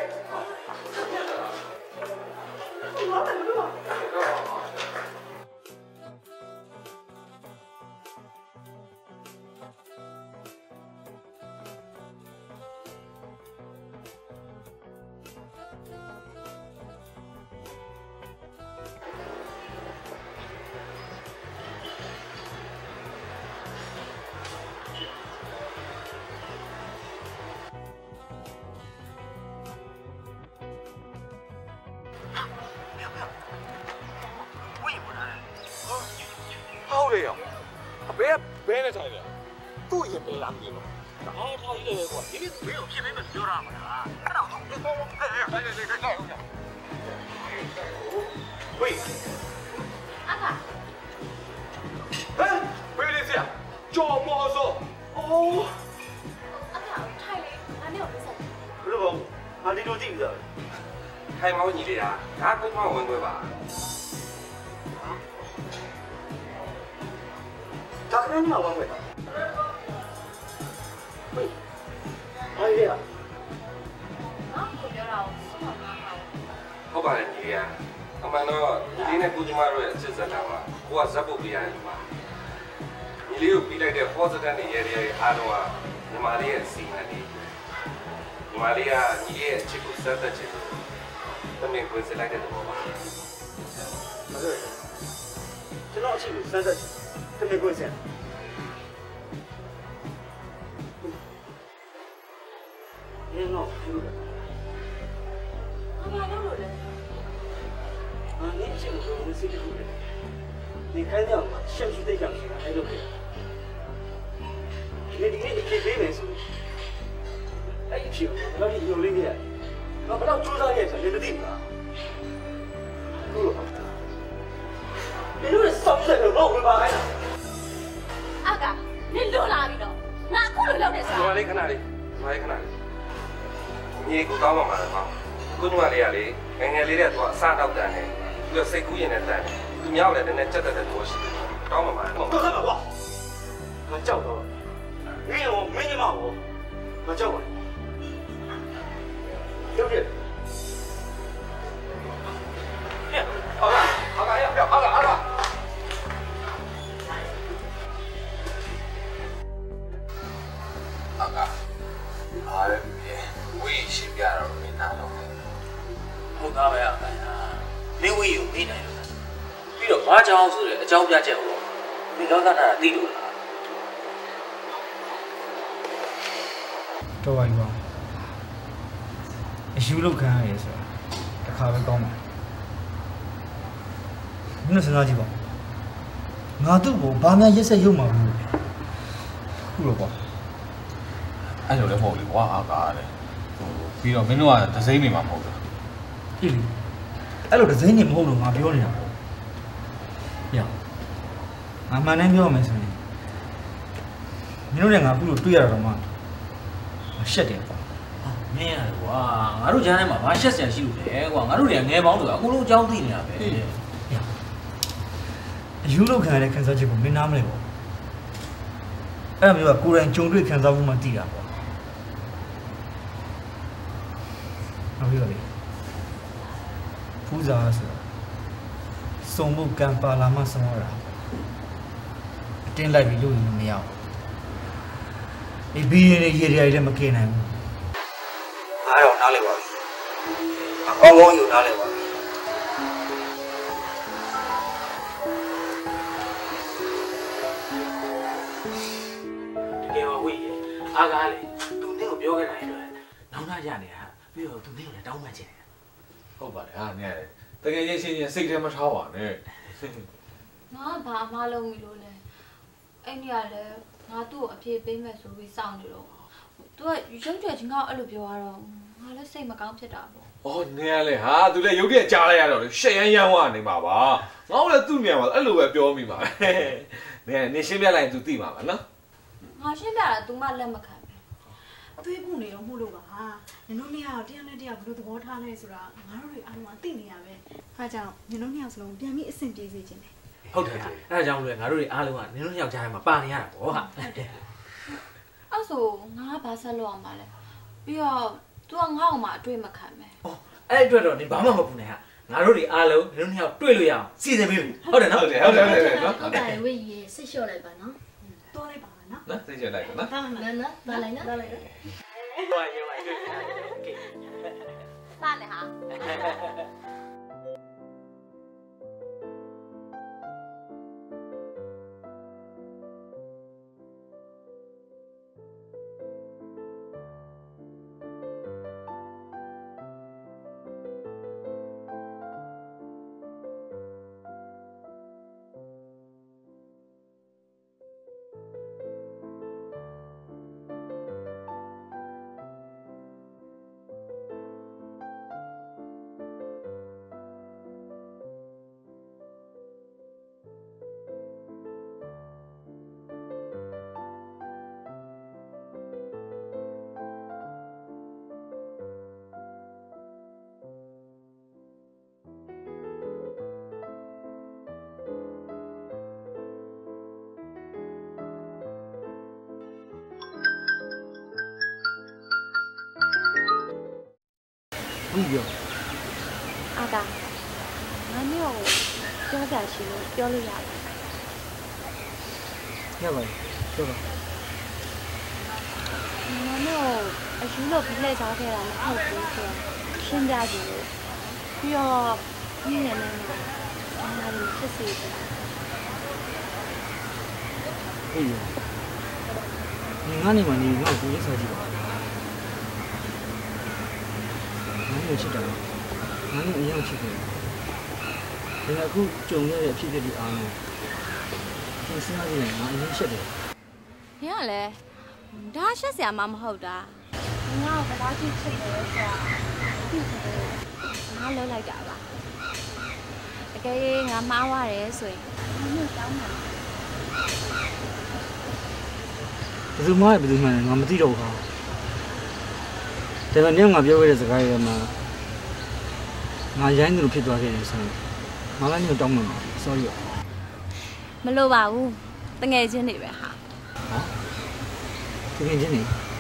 ဘာလဲမလို့ဟုတ်တယ်ရောအဘဲဘဲနဲ့ထိုင်တယ်သူ့ရင်ပဲလာပြီနော်အားထားကြီးလေကွာဒီနေ့ဘယ်ကိုဖြစ်နေမှပြောရမှာလားအဲ့တော့ဟုတ်တယ်ဟုတ်တယ်ဟဲ့ဟဲ့ဟဲ့ဟဲ့ဝေး阿卡， ဟဲ့ဘယ်လေးစရာကြော်မော်စောအိုး阿卡，太累，还没有回来。 ဘယ်လိုငါဒီလိုကြည့်ကြတယ်ထိုင်မောင်းညီလေးလားဒါကုန်းမဝင်ခွဲပါဒါကလည်းမဝမ်းဝဲဟေးအားရ啊，我ပြောတာကိုဆုံးမပါဘူးဟုတ်ပါလေညီလေးကအမမှန်တော့ဒီနေ့ကိုကျမတို့ရဲ့အချစ်ဇာတ်လမ်းမှာကိုကဇက်ပုတ်ပြရတယ်မှာဒီလေးကိုပြီးလိုက်တဲ့ positive နဲ့ရဲရဲအားလုံးကညီမလေးရဲ့စီမံလေးညီမလေးကညီရဲ့အချစ်ကိုစက်သက်ချင်တယ်တမင်ကိုစလိုက်တဲ့သဘောပါဟုတ်ကဲ့ကျွန်တော်အချစ်ကိုစက်သက်ချင်တမင်ကိုစက်ရင်းတော့ဘူးလေဘာလို့လဲအာနေချင်လို့မစိတ်ဘူးလေ你看见吗？像是在讲什么？还都可以。你你你你别没事。哎，屁股，那你有那个？那不让桌上也是那个地方。够了吧？你有点伤身了，老会吧？哎。 阿哥，你溜哪里了？哪块溜的啥？ 我来看哪里？我来看哪里？你给我搞嘛嘛的嘛？我你妈来呀嘞，眼眼里的多三道单呢，要谁雇人的单呢？သူများလည်းနည်းနည်းကြက်တက်တဲ့ตัวရှိတယ်။တောင်းပါမှာ။တော့ခါပါကွာ။ငါကြောက်တော့။မင်းရောမင်းညီမရောငါကြောက်ပါ။ဟုတ်ကဲ့။ဟဲ့။အော်လား။အော်လားရ။အော်လားအော်လား။အာကအားရပြီဝေးရှင်းပြတော့မင်းနာတော့ဟုတ်သားပဲအာကမင်းဝေးကိုမင်းနိုင်ပြီးတော့ဘာကြောင်ဆိုတဲ့အကြောင်းပြချက်ကိုမင်းကောင်းသားတာသိလို့လားတော့ပါပြီပါအယူလောက်ခံရတယ်ဆိုတာတစ်ခါပဲကောင်းပါမင်းစဉ်းစားကြည့်ပါငါတို့ကိုဘာမှရက်ဆက်ရုံမှာဘူးခုတော့ကွာအဲ့လိုလည်းမဟုတ်လေကွာအာကားတယ်ဟိုပြီးတော့မင်းတို့ကဒဇိမ့်နေမှာမဟုတ်ဘူးဟေ့လေအဲ့လိုဒဇိမ့်နေမဟုတ်လို့ငါပြောနေတာပေါ့ညငါမှန်တယ်ပြောမယ်ဆိုရင်မင်းတို့နဲ့ငါခုလိုတွေ့ရတော့မှရှက်တယ်ကွာမင်းရတယ်ကွာငါတို့ကြားထဲမှာဘာရှက်စရာရှိလို့လဲကွာငါတို့တွေကငယ်ပေါင်းဆိုတာအကုန်လုံးအကြောင်းသိနေတာပဲအယူလောက်ခံရတဲ့ခံစားချက်ကိုမင်းနားမလဲပေါ့အဲ့လိုမျိုးကကိုယ်တိုင်ကြုံတွေ့ခံစားမှုမှသိတာပေါ့ဟုတ်ပြီလေဖူးစားဆိုတာစုံမှုကံပါလာမှဆုံးရတာအတင်းလိုက်ပြီးလို့ရင်မရဘူးအေးဘီးရေရေတွေလည်းမကင်နိုင်ဘူးအားတော့နားလဲပါပြီအကောင်းကောင်းယူနားလဲပါပြီတကယ်ပါဝေးအားကားလေသူနင့်ကိုပြောခဲ့တာလေနောင်နာရနေတာပြီးတော့သူနင့်ကိုလည်းတောင်းပန်ချင်တယ်ဟုတ်ပါတယ်ဟာနေရတယ်တကယ်ချင်းချင်းစိတ်ထဲမထားပါနဲ့ငါဘာမှလုံးမလို့လဲအဲ့ဒီကလည်းငါသူ့ကိုအပြေပေးမယ်ဆိုပြီးစောင့်နေတော့သူကရုပ်ထွက်ချင်းကအဲ့လိုပြောရတော့ငါလည်းစိတ်မကောင်းဖြစ်တာပေါ့။အော်နေရလေဟာသူလည်းရုပ်တရက်ကြားလိုက်ရတော့လေရှက်ရမ်းရမ်းဝနေမှာပါ။ငါ့လည်းသူ့နေရာမှာအဲ့လိုပဲပြောမိပါပဲ။နေနေရှင်းပြလိုက်ရင် तू သိမှာပါနော်။ငါရှင်းပြတာ तू မှလက်မခံဘူး။သွေးပူနေတော့မှုလို့ပါဟာ။နင်တို့နှစ်ယောက်တရားနဲ့တရားဘယ်လိုသဘောထားလဲဆိုတာငါတို့တွေအားလုံးအသိနေရပဲ။ဟာကြောင့်နင်တို့နှစ်ယောက်စလုံးပြန်ပြီးအဆင်ပြေစေချင်တယ်။ဟုတ်တယ်။အဲဒါကြောင့်လည်းငါတို့တွေအားလုံးကနင်တို့နှစ်ယောက်ကြားထဲမှာပါနေရတာပေါ့ဟာ။အဲ့ဆိုငါဘာဆက်လို့အောင်ပါလဲပြီးတော့ तू ကငါ့ကိုမှအတွေ့မခံပဲ။အော်အဲ့အတွက်တော့နေဘာမှမပူနဲ့ဟာ။ငါတို့တွေအားလုံးနင်တို့နှစ်ယောက်တွေ့လို့ရအောင်စီစဉ်ပေးပြီ။ဟုတ်တယ်နော်။ဟုတ်တယ်ဟုတ်တယ်ဟုတ်တယ်နော်။ဟုတ်တယ်ဝေးရေစိတ်လျှော့လိုက်ပါနော်။တိုးလိုက်ပါနော်။နော်စိတ်လျှော့လိုက်ပါနော်။နော်နော်သွားလိုက်နော်။သွားလိုက်နော်။ဟိုရေဝိုင်းတွေ့။โอเค။စားနေဟာ။ Oui, bien. À cả, nó မျိုးပြောကြရှိလို့ပြောလို့ရတယ်ရပါတယ်ပြောပါငါမျိုးအယူလို့ပြီးလဲစားခဲ့တာမဟုတ်ဘူးဆိုရှင်းပြကြည့်လို့ပြီးတော့ပြင်းနေနေမှာငါတို့ဖြစ်စီတယ်အေးငါနေမနေငါကိုရေးစားကြည့်ပါငါမျိုးချစ်တယ်ငါနဲ့အရင်ချစ်တယ်ဒါကအခုကြုံရတဲ့အဖြစ်အပျက်တွေအားလုံးသင်စဉ်းစားကြည့်ရင်ငါအရင်ရှက်တယ်။ညကလည်းဒါရှက်စရာမှမဟုတ်တာ။ငါကဘာဖြစ်ချစ်တယ်ဆိုတာသိတယ်။ငါလုံးလိုက်တာပါ။တကယ်ငါမှားသွားတယ်ဆိုရင်ငါမျိုးတောင်းမှာဘယ်သူမှဘယ်သူမှငါမသိတော့ဘူးဟာဒါပေမဲ့ငါပြောခဲ့တဲ့စကားတွေမှာငါရိုင်းလို့ဖြစ်သွားခဲ့တယ်ဆိုရင်ငါလည်းညတောင်းမှာ sorry မလို့ပါဘူးတငယ်ချင်းတွေပဲဟာဟာတငယ်ချင်းတွေ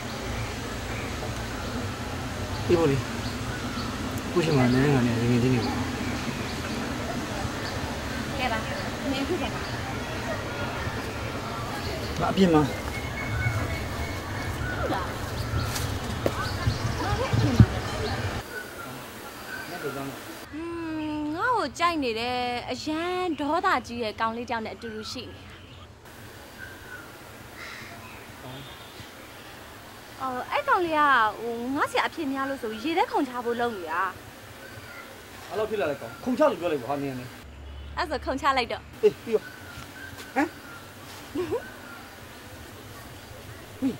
ဒီလိုလေကိုရှင်မလည်းငါနဲ့တငယ်ချင်းတွေပါကဲပါမင်းဖြစ်တယ်ပါဘာအပြင်းမငါ့ကိုကြိုက်နေတယ်အရန်ဒေါသကြီးရဲ့ကောင်းလေးတောင်နဲ့အတူတူရှိနေတာအော်အဲ့ကောင်လေးကဟိုငါ့ဆရာအဖြစ်များလို့ဆိုရေထဲခုန်ချဖို့လုပ်နေတာအဲ့လိုဖြစ်လာလိုက်ကောင်ခုန်ချလို့ပြောလိုက်ပါဟာနင်းနေအဲ့ဆိုခုန်ချလိုက်တော့အေးပြီးရောဟမ်ဟိ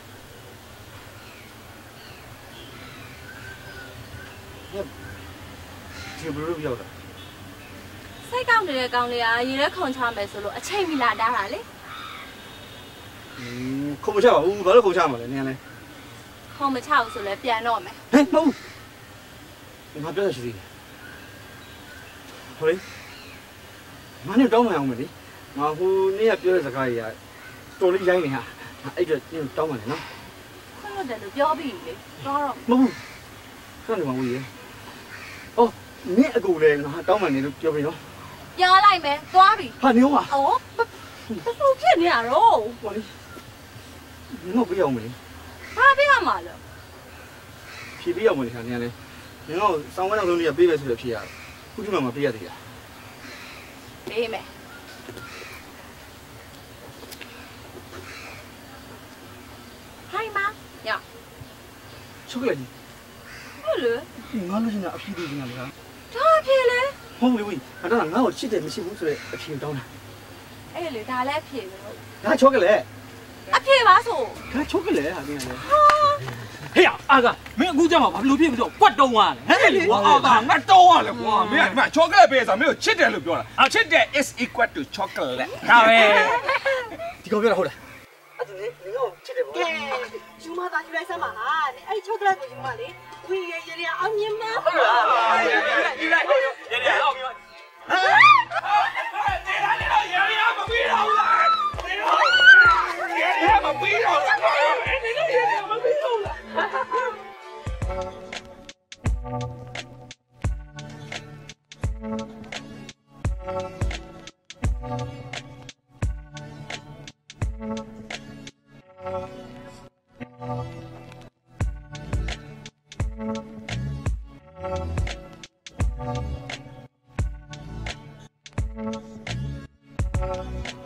ဒီဘယ်လိုပြောတာစိတ်ကောင်းနေတဲ့ကောင်လေးကရေထဲခုန်ချမယ်ဆိုလို့အချိန်မီလာတားတာလေอืมခုန်မချပါဘူးဘာလို့ခုန်ချမှာလဲနင်းလဲခုန်မချဘူးဆိုလဲပြန်တော့မယ်ဟဲ့မဟုတ်ဘူးငါပြောရရှိသေးတယ်ဟိုလေငါနဲ့တောင်းမအောင်မလေငါဟိုနေ့ကပြောတဲ့စကားကြီးကတော်လေးရိုင်းနေဟာအဲ့တော့နင်းတောင်းမှလေနော်ခွင့်လို့တယ်လို့ပြောပြီးလေတော့တော့မဟုတ်ဘူးခဏနေမှဝေးရအော်နင်းအကူလေငါတောင်းမှနေလို့ပြောပြီးနော်ပြောလိုက်မယ်သွားပြီဟာနေဦးပါအော်ဘယ်လိုဖြစ်နေရတော့ဟိုလေငါပြရအောင်မလေဘာပြရမှာလဲဖြေပြရအောင်မလေခါနင်းလေနင်ကစောင်းဝဲနောက်ဆုံးလေးကပေးပဲဆိုရဖြေရခုဒီမှာမပေးရသေးလားပေးမယ်ဟိုင်းမညချိုကလက်ကြီးဟုတ်လေငါလို့ရှင်ကအဖြေပေးနေတာလေဟာဒါအဖြေလေဟုတ်ပြီဝေးအဲ့ဒါငါ့ကိုချစ်တယ်မရှိဘူးဆိုတဲ့အဖြေတောင်းတာအဲ့လေဒါလည်းအဖြေပဲငါချိုကလက်အဖြေပါဆိုငါချိုကလက်ဟာနင်းလေဟေးအာကမင်းအခုကြောက်မှာဘာလို့ဖြစ်မလို့ကွက်တုံးသွားလဲဟဲ့လေကွာအာကငါတုံးရလေကွာမင်းကဒီမှာချောကလက်ပေးဆိုမင်းကိုချစ်တယ်လို့ပြောတာချစ်တယ် is equal to chocolate ဒါပဲဒီကောင်ပြောတာဟုတ်လားအဲ့ဒါနင်းနင်းကိုချစ်တယ်ဗောကဲယူမသားယူလိုက်စမ်းပါဟာအဲ့ချောကလက်ကိုယူမလေဝီရရရအောင်မြင်မဟုတ်လားယူလိုက်ရရအောင်မြင်ဟဲ့ဒီလာလေရရမပြီးတော့လားရရမပြီးတော့လားဒီလိုရရမပြီးတော့လား Thank you.